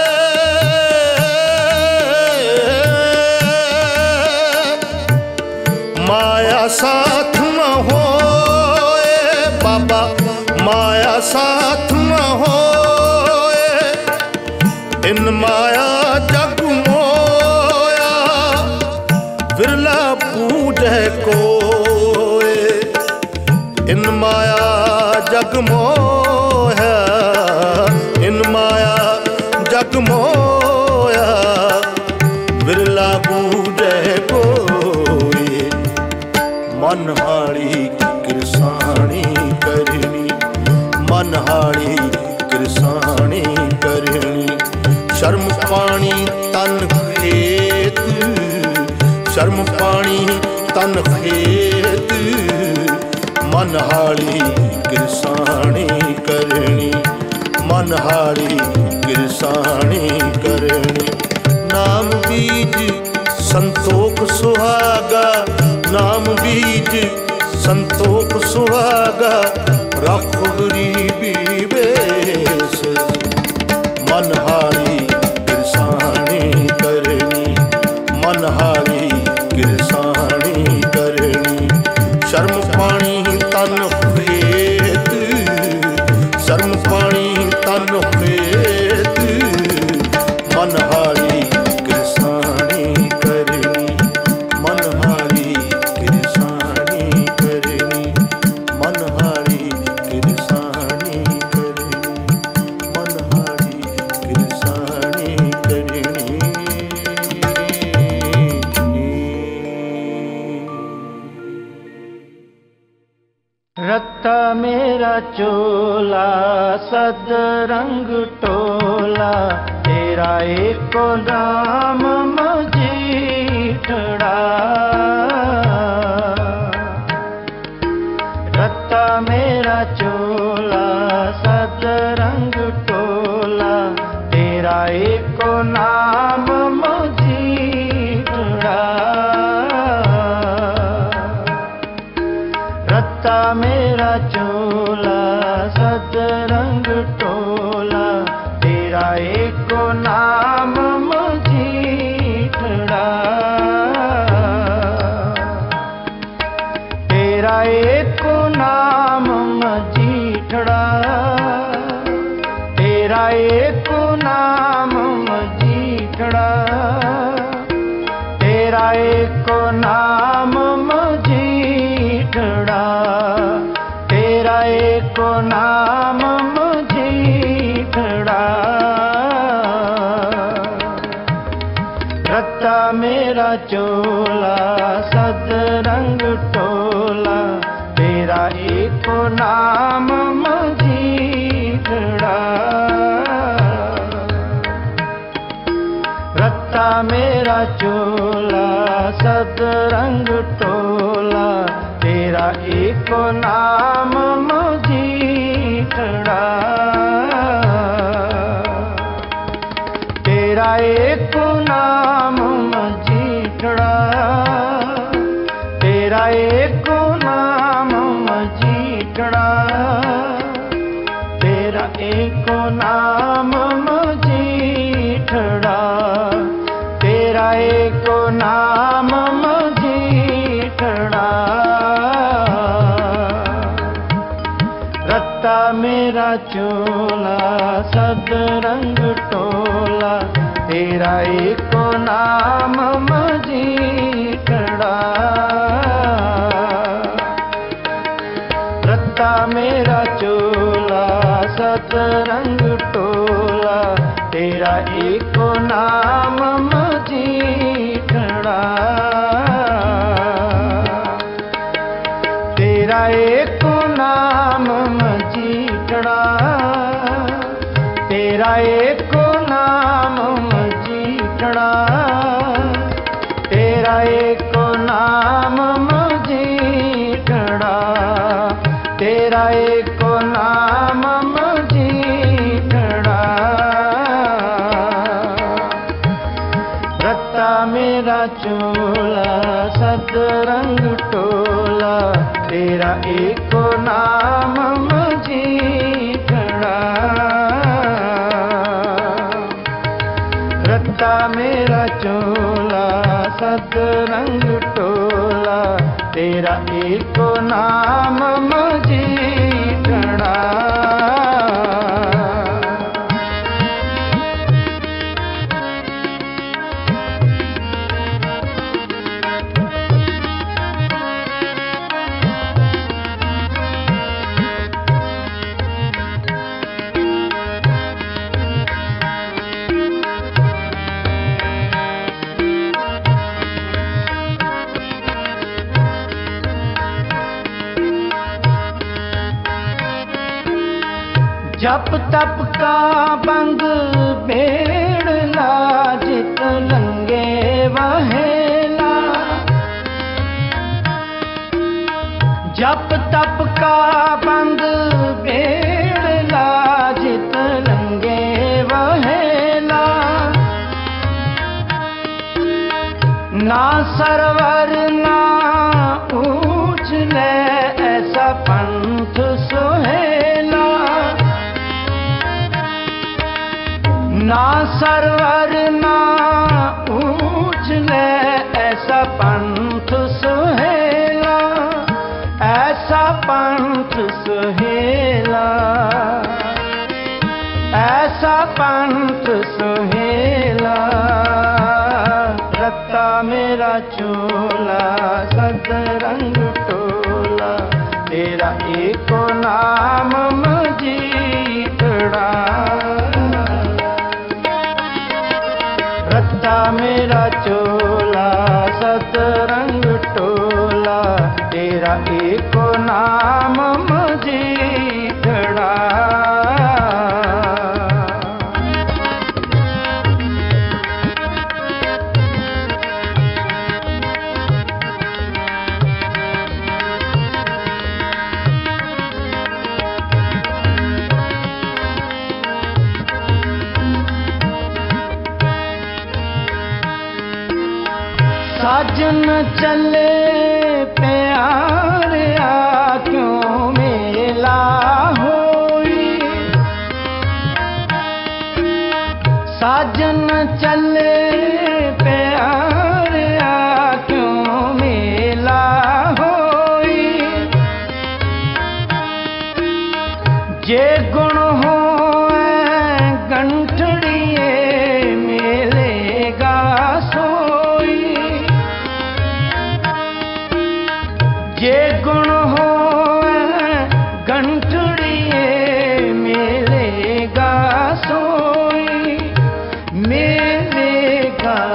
माया साथ न होए बाबा, माया साथ न होए इन माया जग मोया विरला पूजै कोय, इन माया जग मोया, इन माया जग मोया विरला पूजै कोय। मनहारी कृसाणी करनी, मनहारी कृसाणी करनी, शर्म पानी तन खेत, शर्म पानी तन खेत मनहारी कृसाणी करनी, मनहारी कृसाणी करनी। नाम बीज संतोख सुहागा, नाम बीज संतोख सुहागा रख गरीबी बेस, मनहारी कृसाणी करनी, मनहारी कृसाणी करनी। शर्म पानी तन खेत, शर्म पानी तन खेत मनहारी कृसाणी करनी, मनहारी कृसाणी करनी, मनहारी कृसाणी करनी, मनहारी कृसाणी करनी। रत्ता मेरा चोला सदरंग टोला, तेरा एको नाम मजीठड़ा। रत्ता मेरा चोला सदरंग टोला, तेरा एको नाम मजीठड़ा। रत्ता मेरा चोला सदरंग टोला, तेरा एको नाम मजीठड़ा। तेरा एको नाम मजीठड़ा, तेरा एको नाम मजीठड़ा, तेरा एको नाम मजीठड़ा, तेरा एको नाम मजीठड़ा। रत्ता मेरा चोला सदरंग टोला, तेरा एको नाम मजीठड़ा। रत्ता मेरा चोला सदरंग टोला, तेरा एको नाम मजीठड़ा। तेरा एको नाम मजीठड़ा, तेरा एको नाम मजीठड़ा, तेरा एको नाम मजीठड़ा, तेरा एको नाम मजीठड़ा। रत्ता मेरा चोला सदरंग टोला, तेरा एको नाम मजीठड़ा। रत्ता मेरा चोला सदरंग टोला, तेरा एको नाम मजीठड़ा। तेरा एको नाम मजीठड़ा, तेरा एको नाम मजीठड़ा, तेरा एको नाम मजीठड़ा, तेरा एको नाम मजीठड़ा। रत्ता मेरा चोला सतरंग टोला, तेरा एको नाम मजीठड़ा। रत्ता मेरा चोला सतरंग टोला, तेरा एको नाम मजीठड़ा। जप तप का बंग बेड़ला, जित लंगे वहेला। जप तप का बंग बेड़ला, जित लंगे वहेला। ना सरवर ना ऊंच ले, ऐसा पंथ सोहेला। ना सरवर ना ऊंच ले, ऐसा पंथ सुहेला, ऐसा पंथ सुहेला, ऐसा पंथ सुहेला। रत्ता मेरा चोला सतरंग टोला, तेरा एको नाम मजीठड़ा। रत्ता मेरा चोला सतरंग टोला, तेरा एको नाम मजीठड़ा। साजन चले प्यारिया, क्यों मेला होई। साजन चले प्यारिया, क्यों मेला होई। जे गुण हो गंठड़िए, मेलेगा सोई। जे गुण हो गंठड़िए, मेलेगा सोई, मेलेगा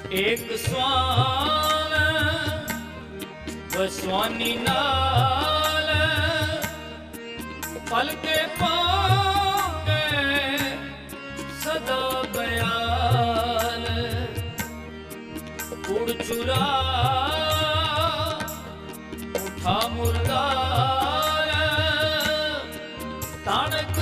एक स्वान स्वानी नाल पलके पाके सदा बयाल उड़ चुरा उठा मुर्दार तानक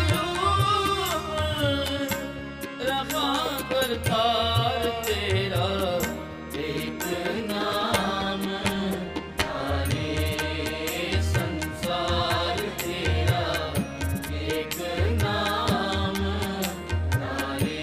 रखा करतार तेरा एक नाम सारे संसार तेरा एक नाम सारे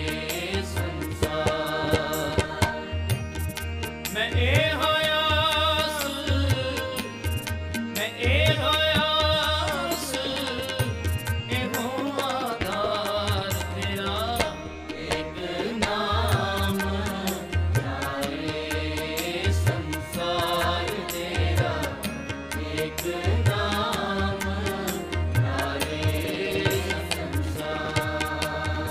संसार मैं ए हयास मैं ए हयास ए हो आधार तेरा एक नाम सारे संसार तेरा एक नाम सारे संसार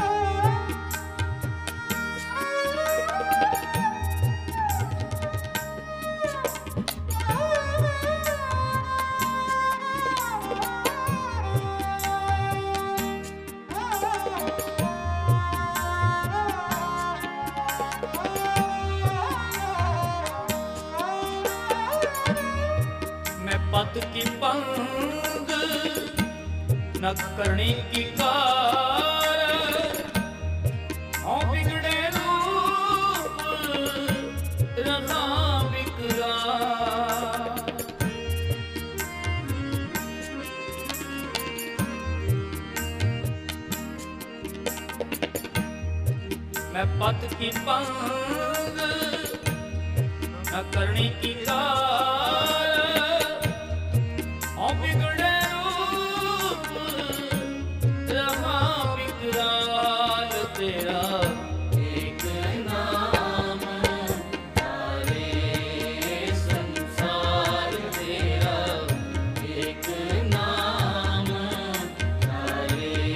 मैं पद की पंग न करनी की कार हों बिगड़े रूप रहा बिकरार मैं पद की पंग न करनी की कार हों बिगड़े रूप रहा बिकरार तेरा एक नाम सारे संसार तेरा एक नाम सारे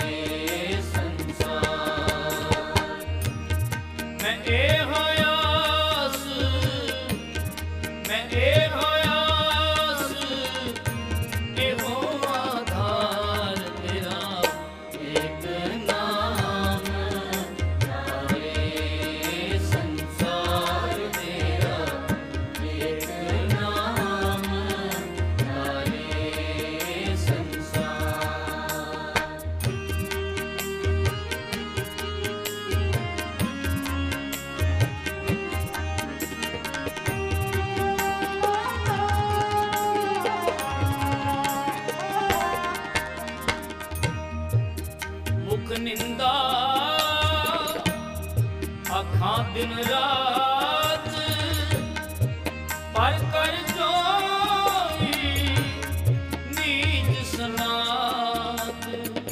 संसार मैं ए हयास मैं ए हयास ए हो आधार तेरा एक नाम सारे संसार तेरा एक नाम सारे संसार मुख निंदा आखां दिन रात पर कर जोई नीच सनात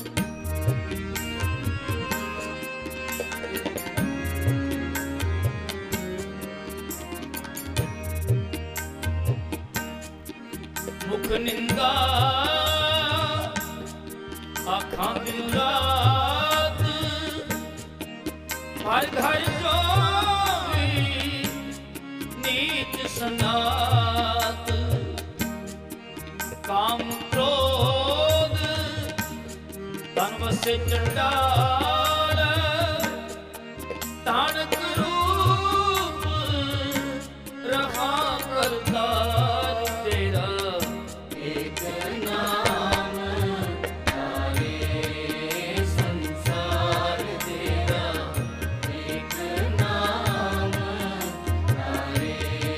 मुख निंदा आखां दिन रात हर घर जोई नीच सनात काम क्रोध तन वसे चंडाल तानक रूप रहा करतार तेरा एक नाम सारे संसार तेरा एक नाम सारे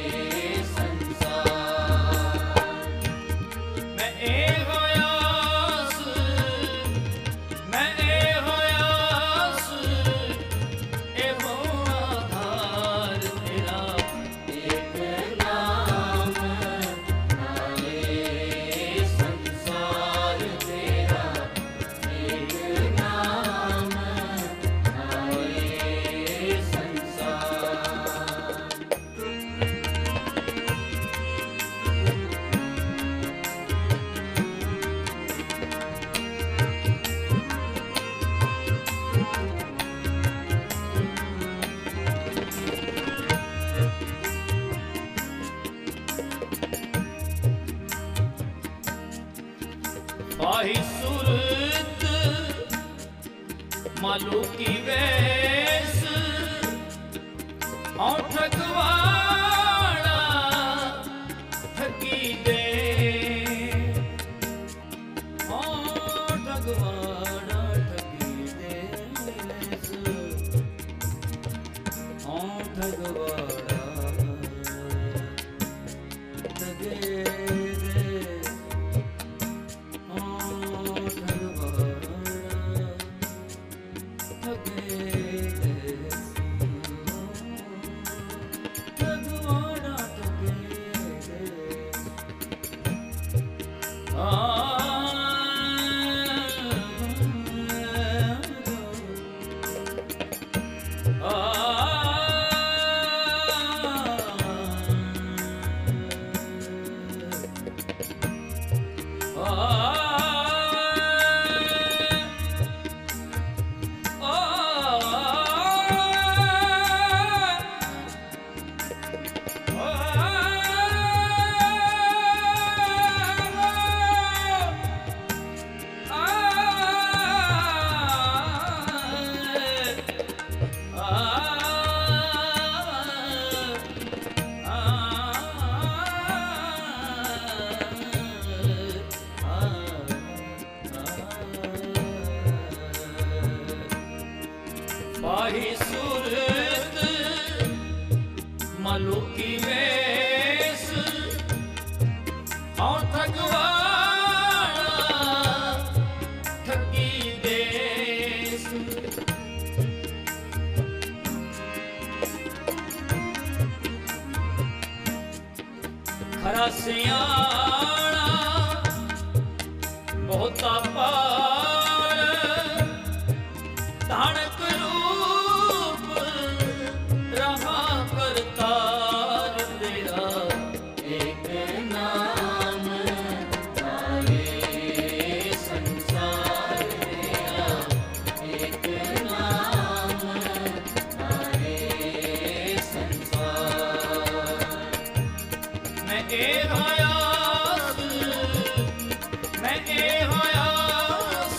संसार मैं ए हयास मैं ए हयास ए हो आधार तेरा एक नाम पाही सूरत मालू की वेस औ ठगवाड़ा ठगी दे औ ठगवाड़ा ठगी दे औ ठगवाड़ा ठगे पाही सूरत मालू की वेस और ठगवाड़ा ठगी देस खरा सियाणा बहुता पार धानक रूप रहा करतार तेरा एक नाम आए संसार तेरा एक नाम आए संसार मैं ए हयास मैं ए हयास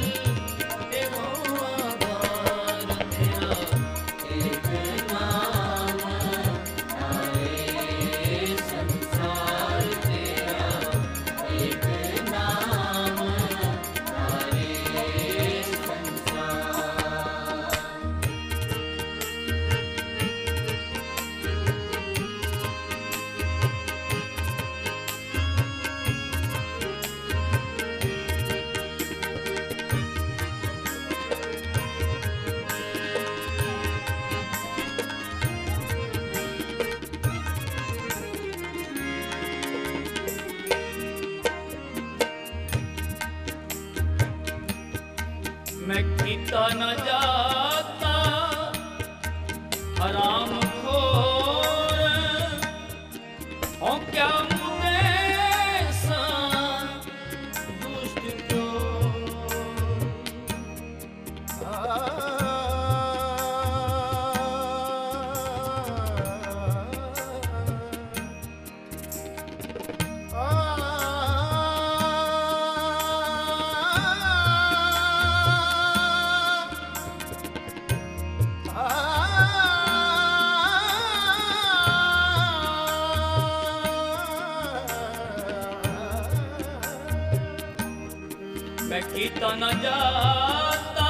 मैं कीता न जाता हराम खोर हो क्या मुझे सा दुष्ट मैं कीता न जाता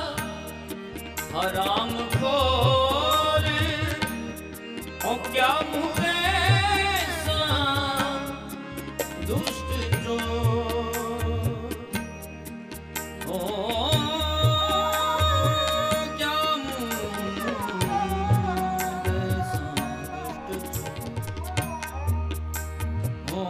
हराम खोर हो क्या मुझे सा दुष्ट चोर हो क्या मुझे सा दुष्ट चोर हो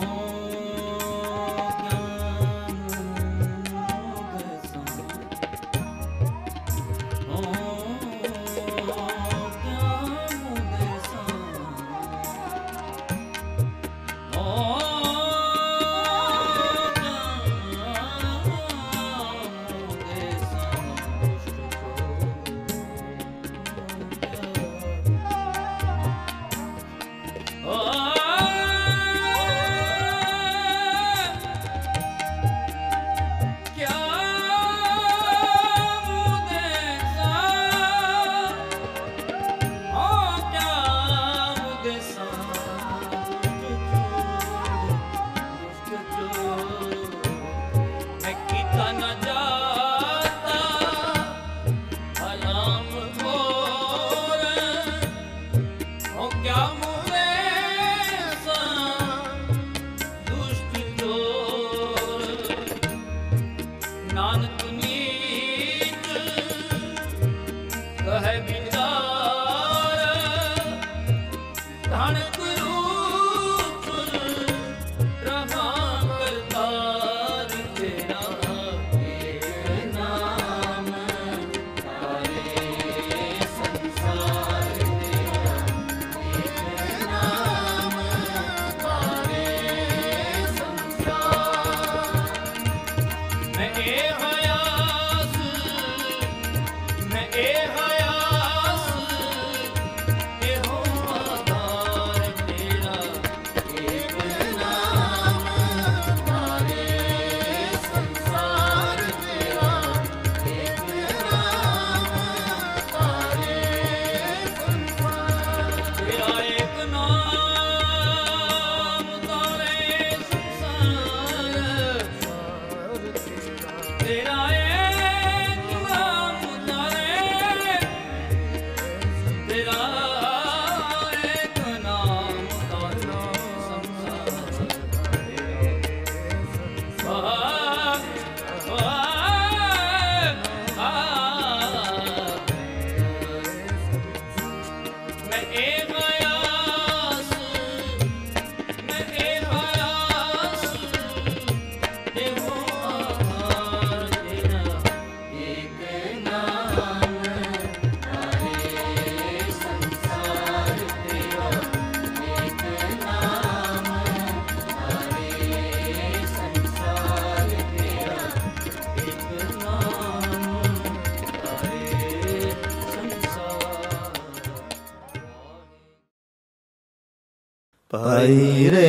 भाई रे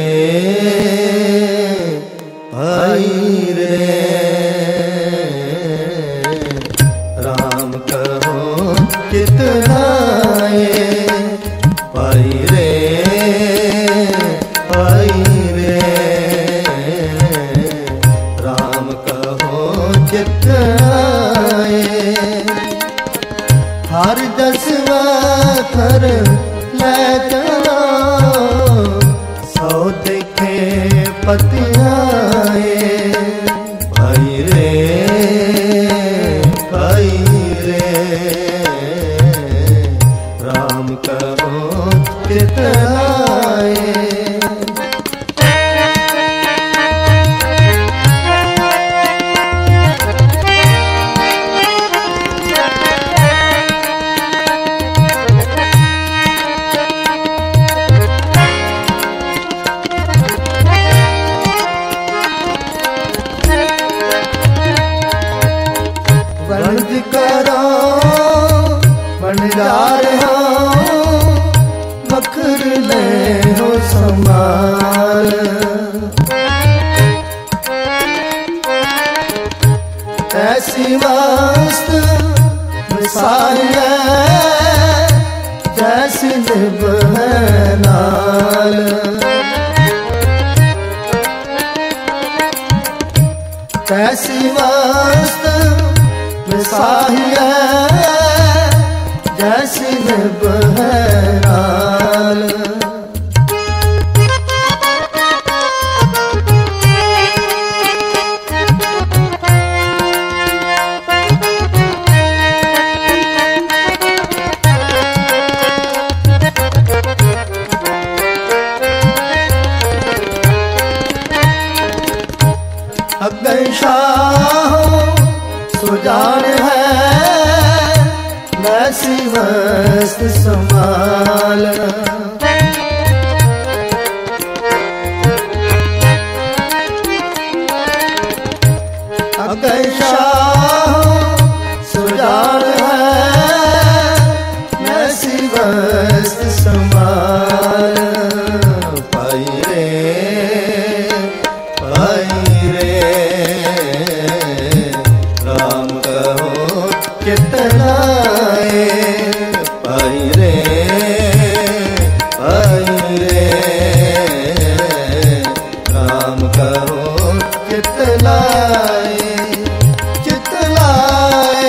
राम कहो कितनाए भाई रे राम कहो कितनाए हर दसवा कर ले चला सौ देखे पतियाए भाई रे राम कहो कितनाए वंद करो भंडार हो मकर ले हो समार ऐसी मस्त मिसाल जैसी निभ है नाल ऐसी मस्त मिसाहिया जैसी निभ है नाल अगर शाह सुजान है वैसी मस्त संभाल अगर शाह सुजान है वैसी मस्त संभाल पाई रे राम कहो कितनाए पाई रे राम कहो कितनाए चितलाए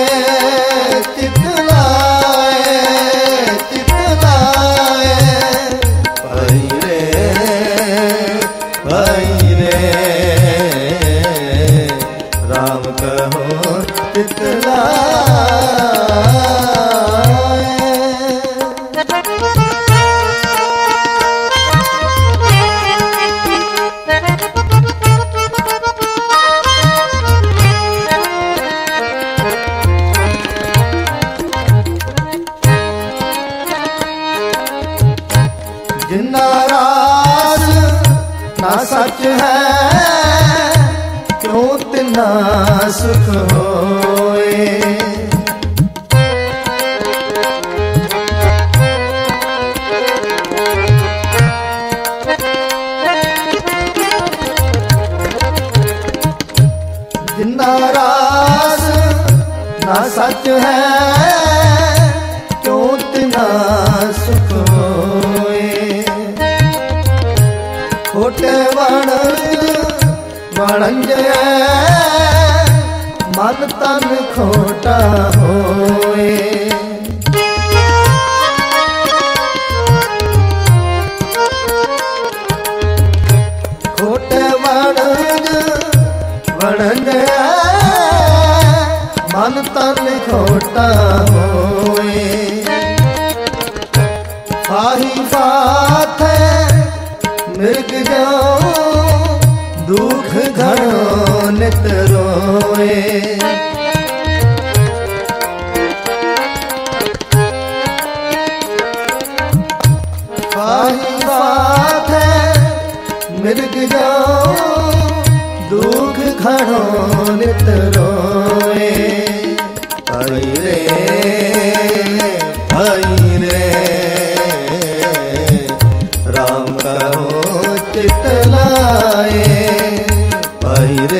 पाई रे राम कहो कितनाए जिन्ना राज ना सच है क्यों तिना सुख होए जिन्ना राज ना सच है क्यों तिना सुख होए खोटे वणंज मन तन खोटा होए खोटे वणंज मन तन खोटा होए आही बात है मृग जाओ दुख घड़ो नित रोए आही बात है मृग जाओ दुख घड़ो नित रोए भाई रे राम कहो चितलाए। भाई रे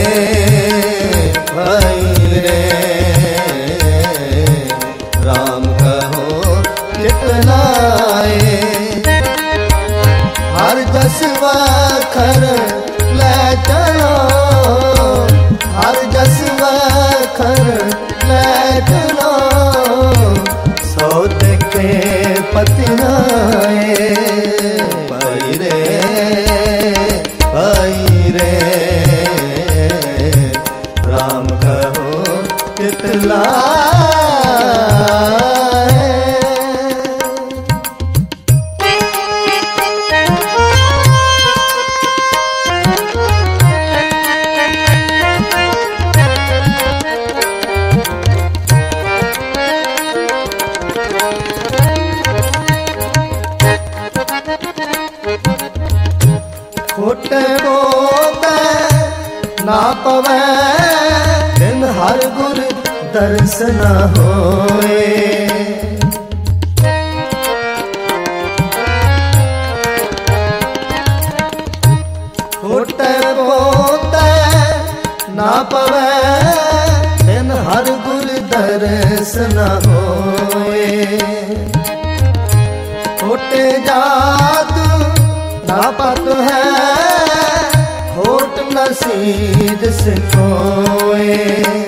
राम कहो चितलाए। हर जसवा खर ले चलो, हर जसवा खर ले चलो, सौत के पतिनाए। भाई रे राम कहो चितलाए। खोटे बोते ना पवे, दिन हर गुर दर्श न होए। खोटे बोते ना पवे, दिन हर गुर दर्श न होए। खोटे जात ना पत है, खोट नसीब से कोए।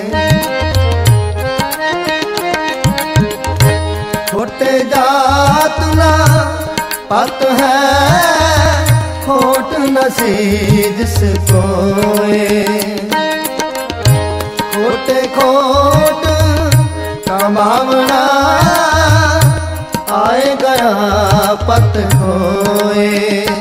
खोटे जात ना पत है, खोट नसीब से कोए। खोटे खोट कमावना, आए गया पत खोए।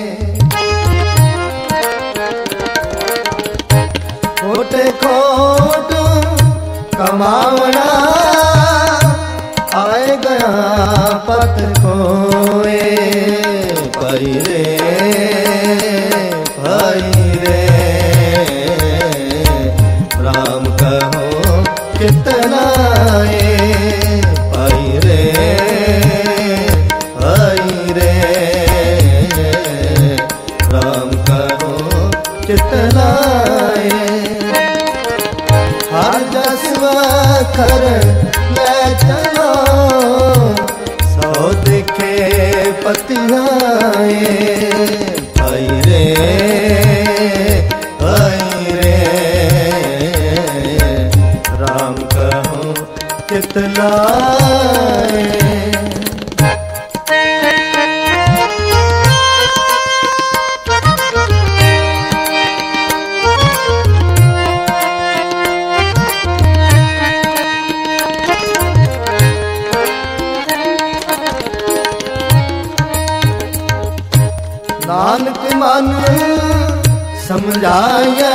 खोटे खोट कमावना, आए गया पत खोए। भाई रे राम कहो चितलाए। भाई रे राम कहो चितलाए। हर जसवा खर ले चलो, सौ दिखे पतियाए। भाई रे राम कहो चितलाए। नानक मन समझाए,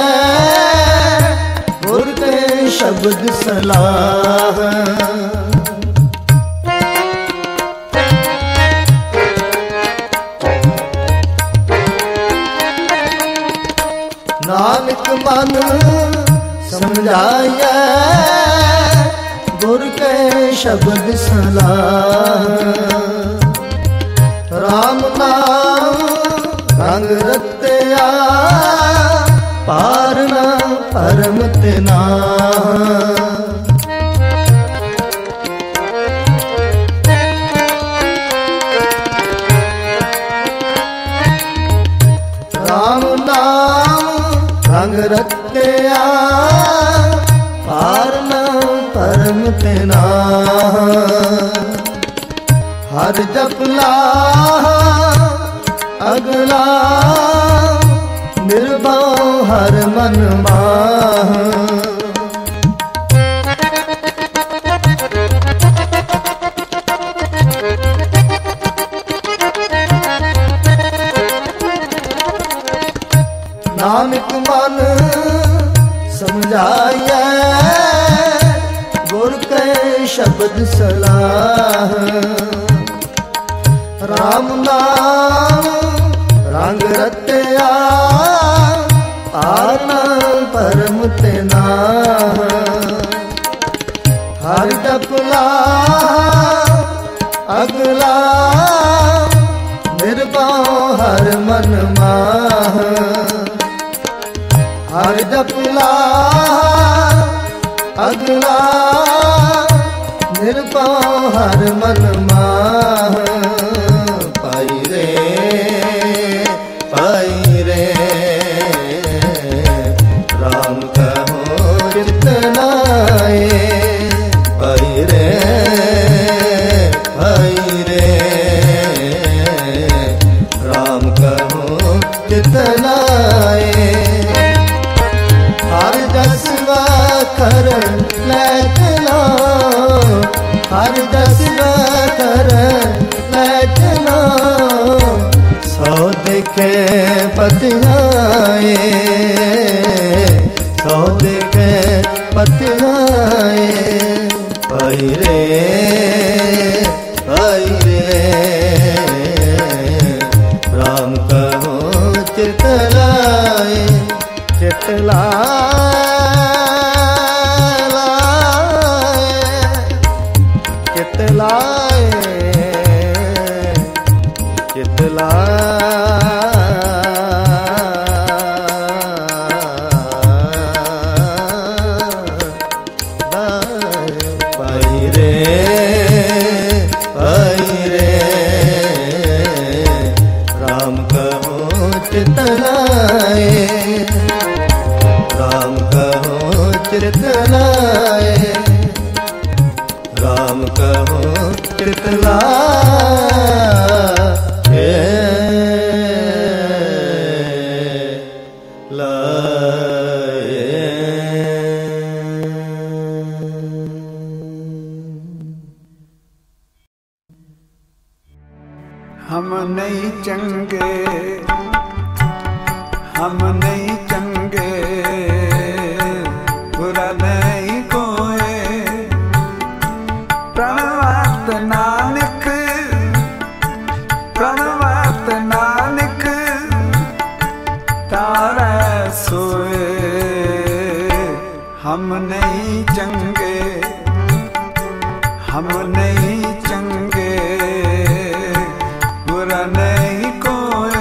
गुर के शब्द सलाह। नानक मन समझाए, गुर के शब्द सलाह। राम नाम रंग रत्या, पारना परम तना। राम नाम रंग रत्या, पारना परम तना। हर जपला अगला, निर्भव हर मन माह। नानक मन समझाए, गुर के शब्द सलाह। राम नाम रंग रत्या, पारना परम तना। हर जपला अगला, निर्भव हर मन माह हर जपला अगला निर्भव हर मन माह पाई रे राम कहो जितनाए पाई रे राम कहो जितनाए हर दसवा कर लैतना हर दसवा कर लैतना सौ देखे पतियाए सौ देखे पतियाए पाई रे राम कहो चितलाए राम कहो हम नहीं चंगे हम नहीं चंगे बुरा नहीं कोई प्रणवात नानक तारा सोए हम नहीं चंगे हम नहीं चंगे बुरा नहीं कोई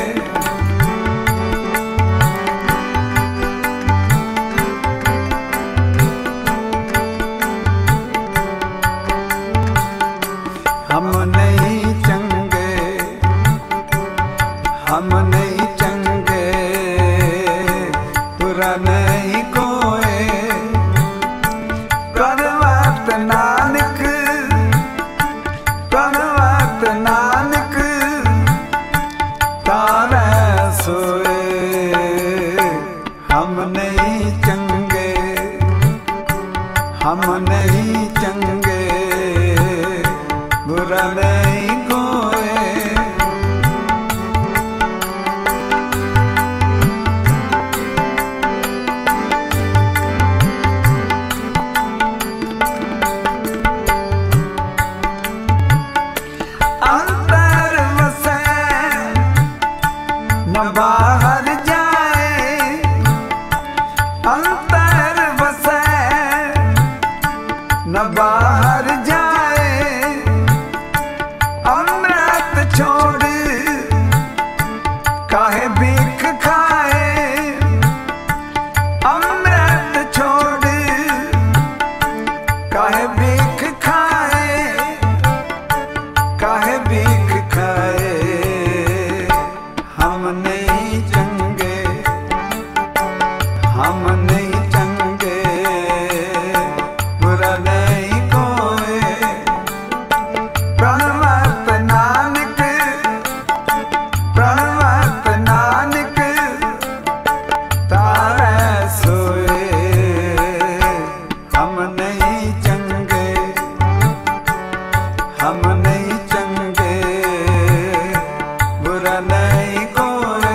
हम नहीं चंगे हम नहीं चंगे बुरा नहीं कोई प्रणवात नानक तारा सोए हम नहीं चंगे हम नहीं चंगे बुरा नहीं कोई अंतर वसे न बाहर जाए अंतर वसे न बाहर जाए अमृत छोड़ काहे भीख खाए अमृत छोड़ काहे भीख खाए काहे भीख खाए हम नहीं चंगे हम नहीं चंगे बुरा नहीं कोई प्रणवात नानक तारा सोए हम नहीं चंगे हम नहीं चंगे बुरा नहीं कोई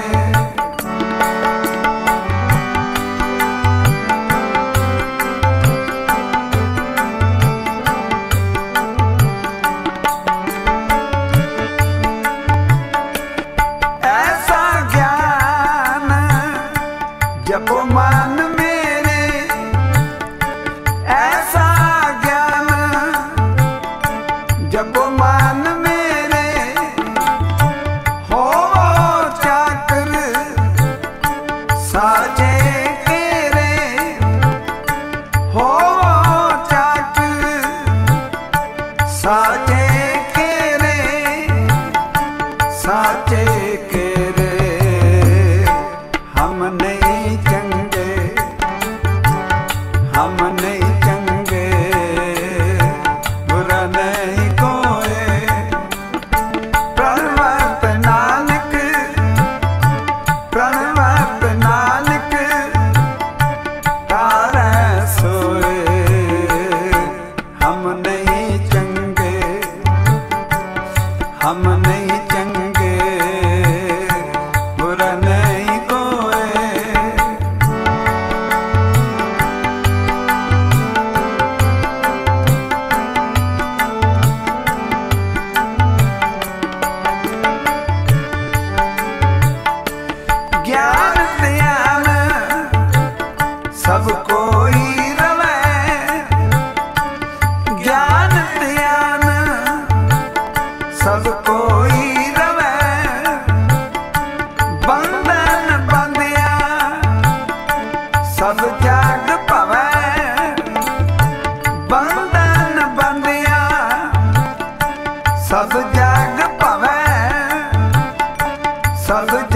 ऐसा ज्ञान जपो मान मेरे ऐसा ज्ञान जपो मान मेरे हो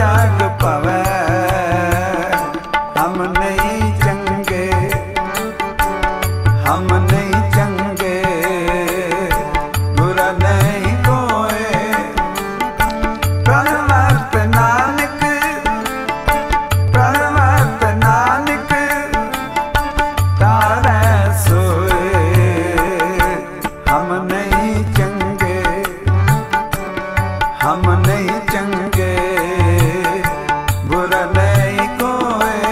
जाग पवै हम नहीं चंगे, हम नहीं चंगे बुरा नहीं कोई। प्रणवत नानक तारै सोए हम नहीं चंगे, हम नहीं चंगे बुरा नहीं कोई।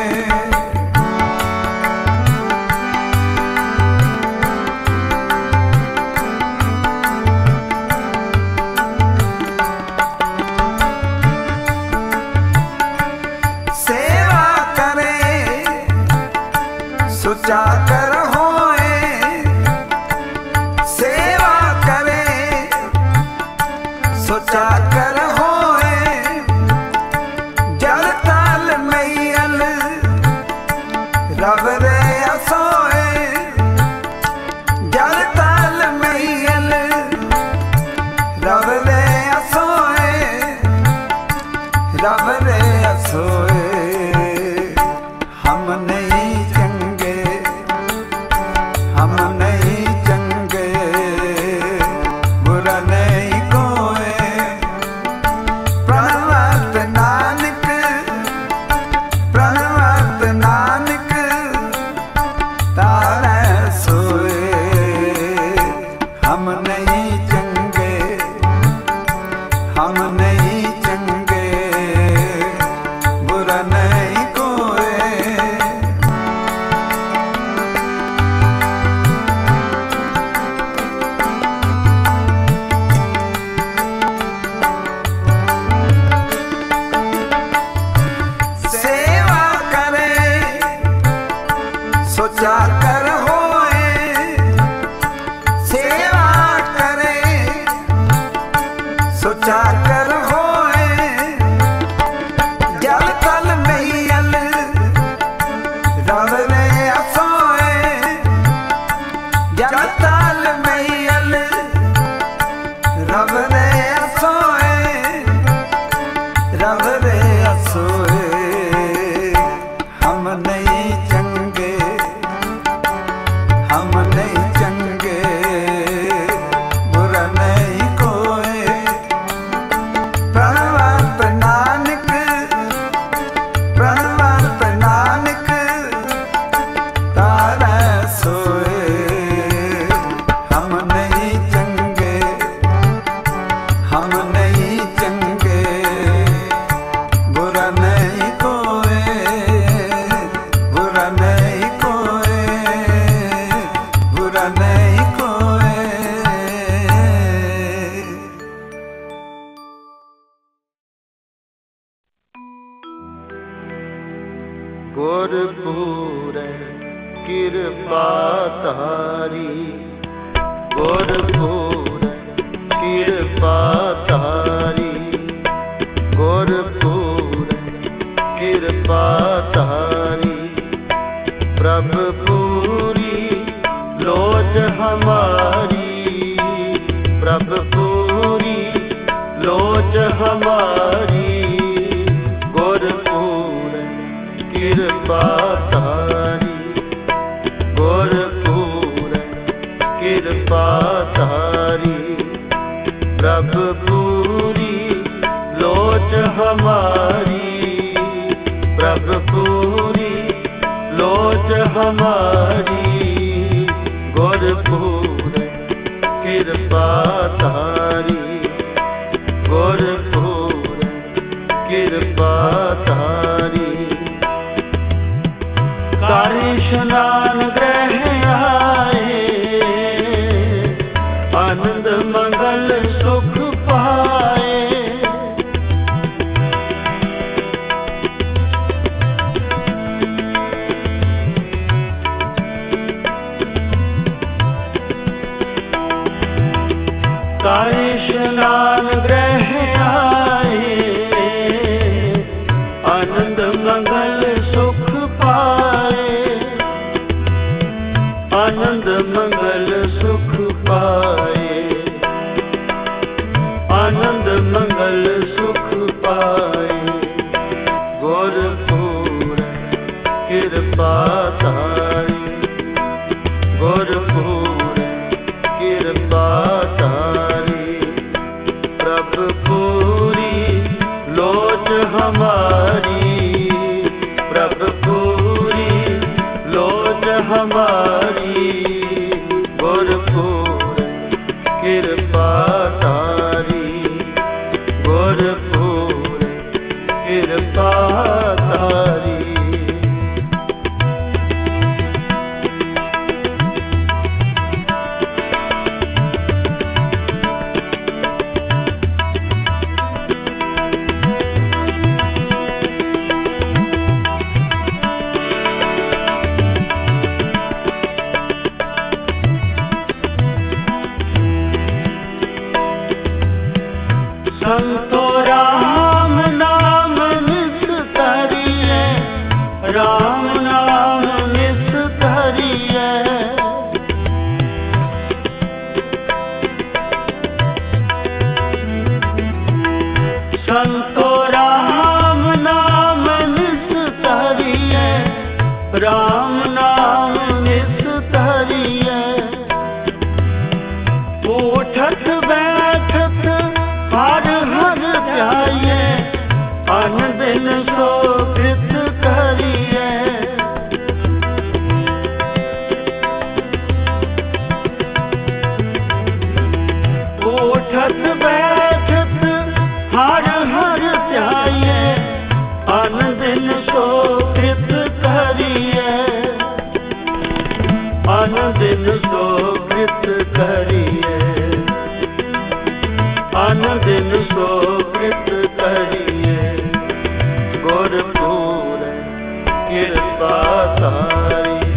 सेवा करे सुचा कर होए, सेवा करे सोचा कर होए। जल ताल मैयल रब रे असोए, जल ताल मैयल रब रे असोए, रब रे असोए। हम नहीं चंगे, हम नहीं चंगे बुरा नहीं कोई। प्रणवत नानक तारै सोए हम नहीं चंगे, हम नहीं चंगे बुरा नहीं कोई। सेवा करे सोचा कर होए, सेवा करे सोचा कर होए। जल तल मैयल रब रे असोए, जल तल मैयल रब रे असोए, रब रे असोए। हम नहीं चंगे, हम नहीं चंगे बुरा नहीं कोई। प्रणवत नानक तारै सोए हम नहीं चंगे, हम नहीं चंगे बुरा नहीं कोई, बुरा नहीं कोई, बुरा नहीं कोई। गुरपुरै कृपा तारी, गुरपुरै कृपा तारी, गुरपुरै कृपा तारी। प्रभु पूरी लोच हमारी, प्रभु पूरी लोच हमारी। गुरपुरै कृपा तारी, गुरपुरै कृपा तारी। प्रभु पूरी लोच हमारी, प्रभु पूरी लोच हमारी। गुरपुरै कृपा तारी, गुरपुरै कृपा तारी। कर स्नान ग्रह आए, आनंद मंगल सुख पाए। कर स्नान ग्रह आए, आनंद मंगल सुख पाए। ਕਿਰਪਾ ਧਾਰੀ ਗੁਰਪੂਰ ਕਿਰਪਾ ਧਾਰੀ ਪ੍ਰਭ ਪੂਰੀ ਲੋਚ ਹਮਾਰੀ ਪ੍ਰਭ ਪੂਰੀ ਲੋਚ ਹਮਾਰੀ ਗੁਰਪੂਰ ਕਿਰਪਾ ਧਾਰੀ ਗੁਰਪੂਰ ਕਿਰਪਾ ਧਾਰੀ संतो राम नाम निस्तरिए राम नाम निस्तरिए संतो राम नाम निस्तरिए राम नाम निस्तरिए उठत बैठत हर हर ध्याये अन दिन सो कृत करिए उठत बैठत हर हर ध्याये अन दिन सो कृत करिए अन दिन सो कृत करिए अन दिन सो कृत करिए गुरपूर किरपा धारी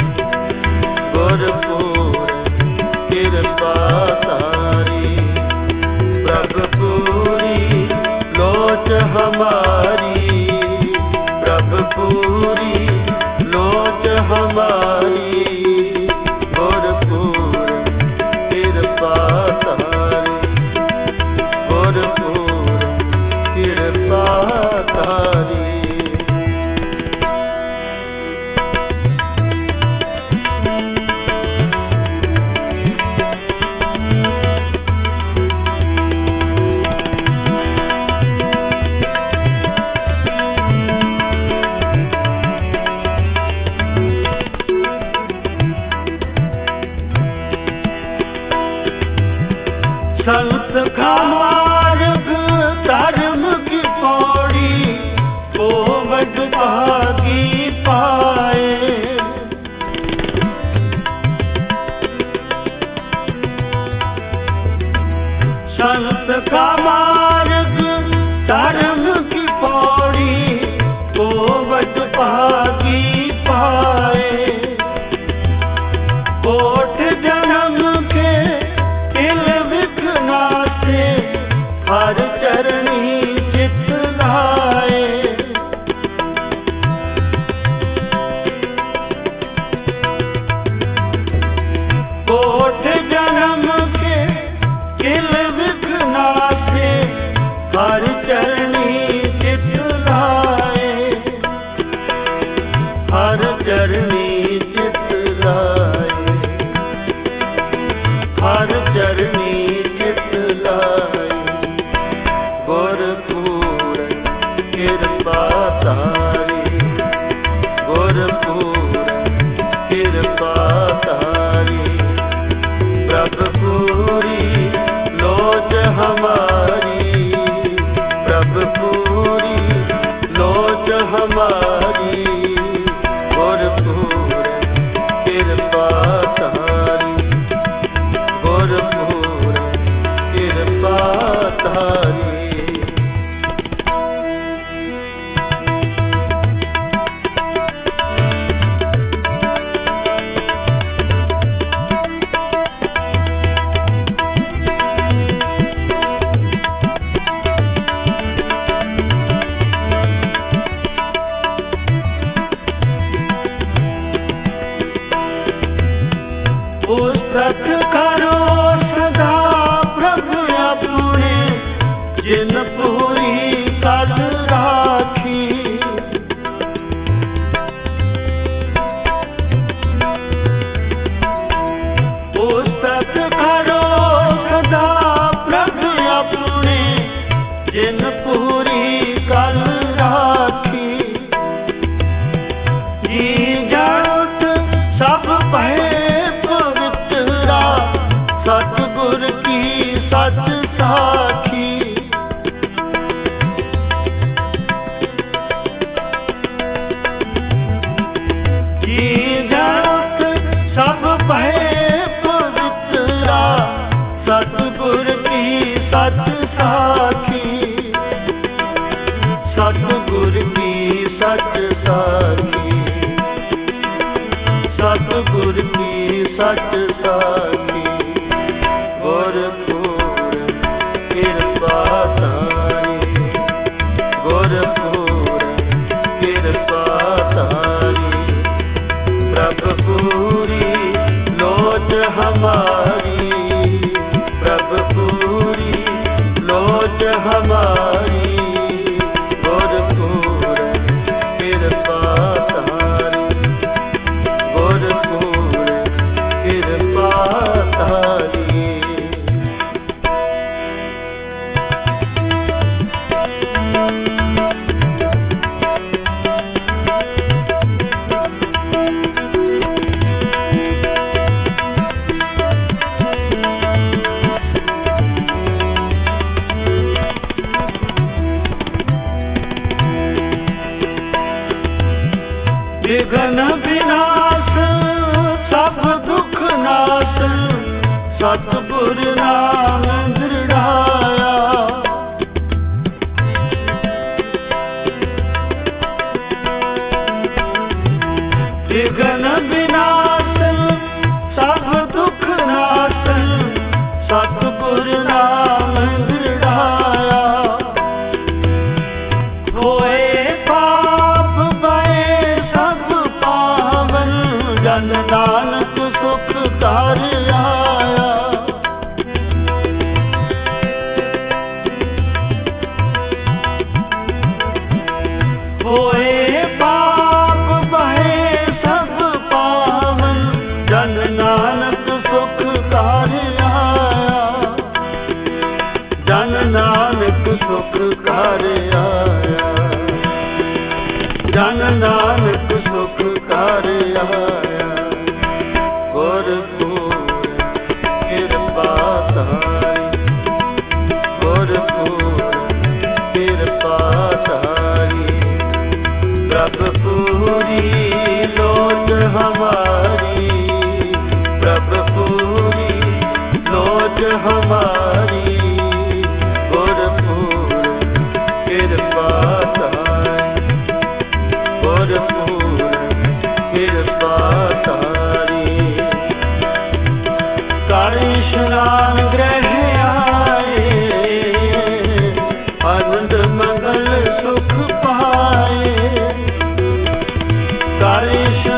गुरपूर किरपा धारी प्रभ पूरी लोच हमारी प्रभ पूरी लोच हमारी गुरपूर किरपा धारी गुरपूर किरपा धारी संत का मार्ग धर्म की पौड़ी को बद भागी पाए संत का मार्ग धर्म की पौड़ी को बद भागी पाए कोट जन्म के नाथे हर चरणी चित लाए कोट जन्म के किल विघ्नाथे हर चरणी चित लाए हर चरणी चित लाए हर चरणी गुरपूर किरपा धारी गुरपूर किरपा धारी प्रभ पूरी लोच हमारी प्रभ पूरी लोच हमारी गुरपूर किरपा धारी गुरपूर किरपा धारी ਸਤਿਗੁਰ ਕੀ ਸੱਚ ਸਾਖੀ, ਸਤਿਗੁਰ ਕੀ ਸੱਚ ਸਾਖੀ, ਗੁਰਪੂਰ ਕਿਰਪਾ ਤਾਰੀ, ਗੁਰਪੂਰ ਕਿਰਪਾ ਤਾਰੀ, ਪ੍ਰਭ ਪੂਰੀ ਲੋਚ ਹਮਾਰੀ, ਪ੍ਰਭ ਪੂਰੀ ਲੋਚ ਹਮਾਰੀ, ਗੁਰਪੂਰ ਕਿਰਪਾ ਤਾਰੀ, ਗੁਰਪੂਰ ਕਿਰਪਾ ਤਾਰੀ। ਵਿਘਨ ਵਿਨਾਸ਼ ਸਭ ਦੁਖ ਨਾਸ਼, ਸਤਿਗੁਰ ਨਾਮ ਦ੍ਰਿੜਾਇਆ, ਵਿਘਨ ਵਿਨਾਸ਼ ਸਭ ਦੁਖ ਨਾਸ਼, ਸਤਿਗੁਰ ਨਾਮ ਦ੍ਰਿੜਾਇਆ, ਹੋਏ ਪਾਪ ਬਏ ਸਭ ਪਾਵਨ, ਜਨ ਨਾਨਕ ਸੁਖ ਕਰ ਆਇਆ, ਹੋਏ ਪਾਪ ਬਏ ਸਭ ਪਾਵਨ, ਜਨ ਨਾਨਕ ਸੁਖ ਕਰ ਆਇਆ, ਜਨ ਨਾਨਕ ਸੁਖ ਕਰ ਆਇਆ, ਜਨ ਨਾਨਕ ਸੁਖ ਕਰ ਆਇਆ, ਗੁਰਪੂਰ ਕਿਰਪਾ ਤਾਰੀ, ਗੁਰਪੂਰ ਕਿਰਪਾ ਤਾਰੀ, ਪ੍ਰਭ ਪੂਰੀ ਲੋਚ ਹਮਾਰੀ, ਪ੍ਰਭ ਪੂਰੀ ਲੋਚ ਹਮਾਰੀ, ਗੁਰਪੂਰ ਕਿਰਪਾ ਤਾਰੀ, ਗੁਰਪੂਰ ਕਿਰਪਾ ਤਾਰੀ। ਕਰ ਇਸ਼ਨਾਨ ਗ੍ਰਹਿ ਆਏ, ਆਨੰਦ ਮੰਗਲ ਸੁਖ ਪਾਏ, ਕਰ ਇਸ਼ਨਾਨ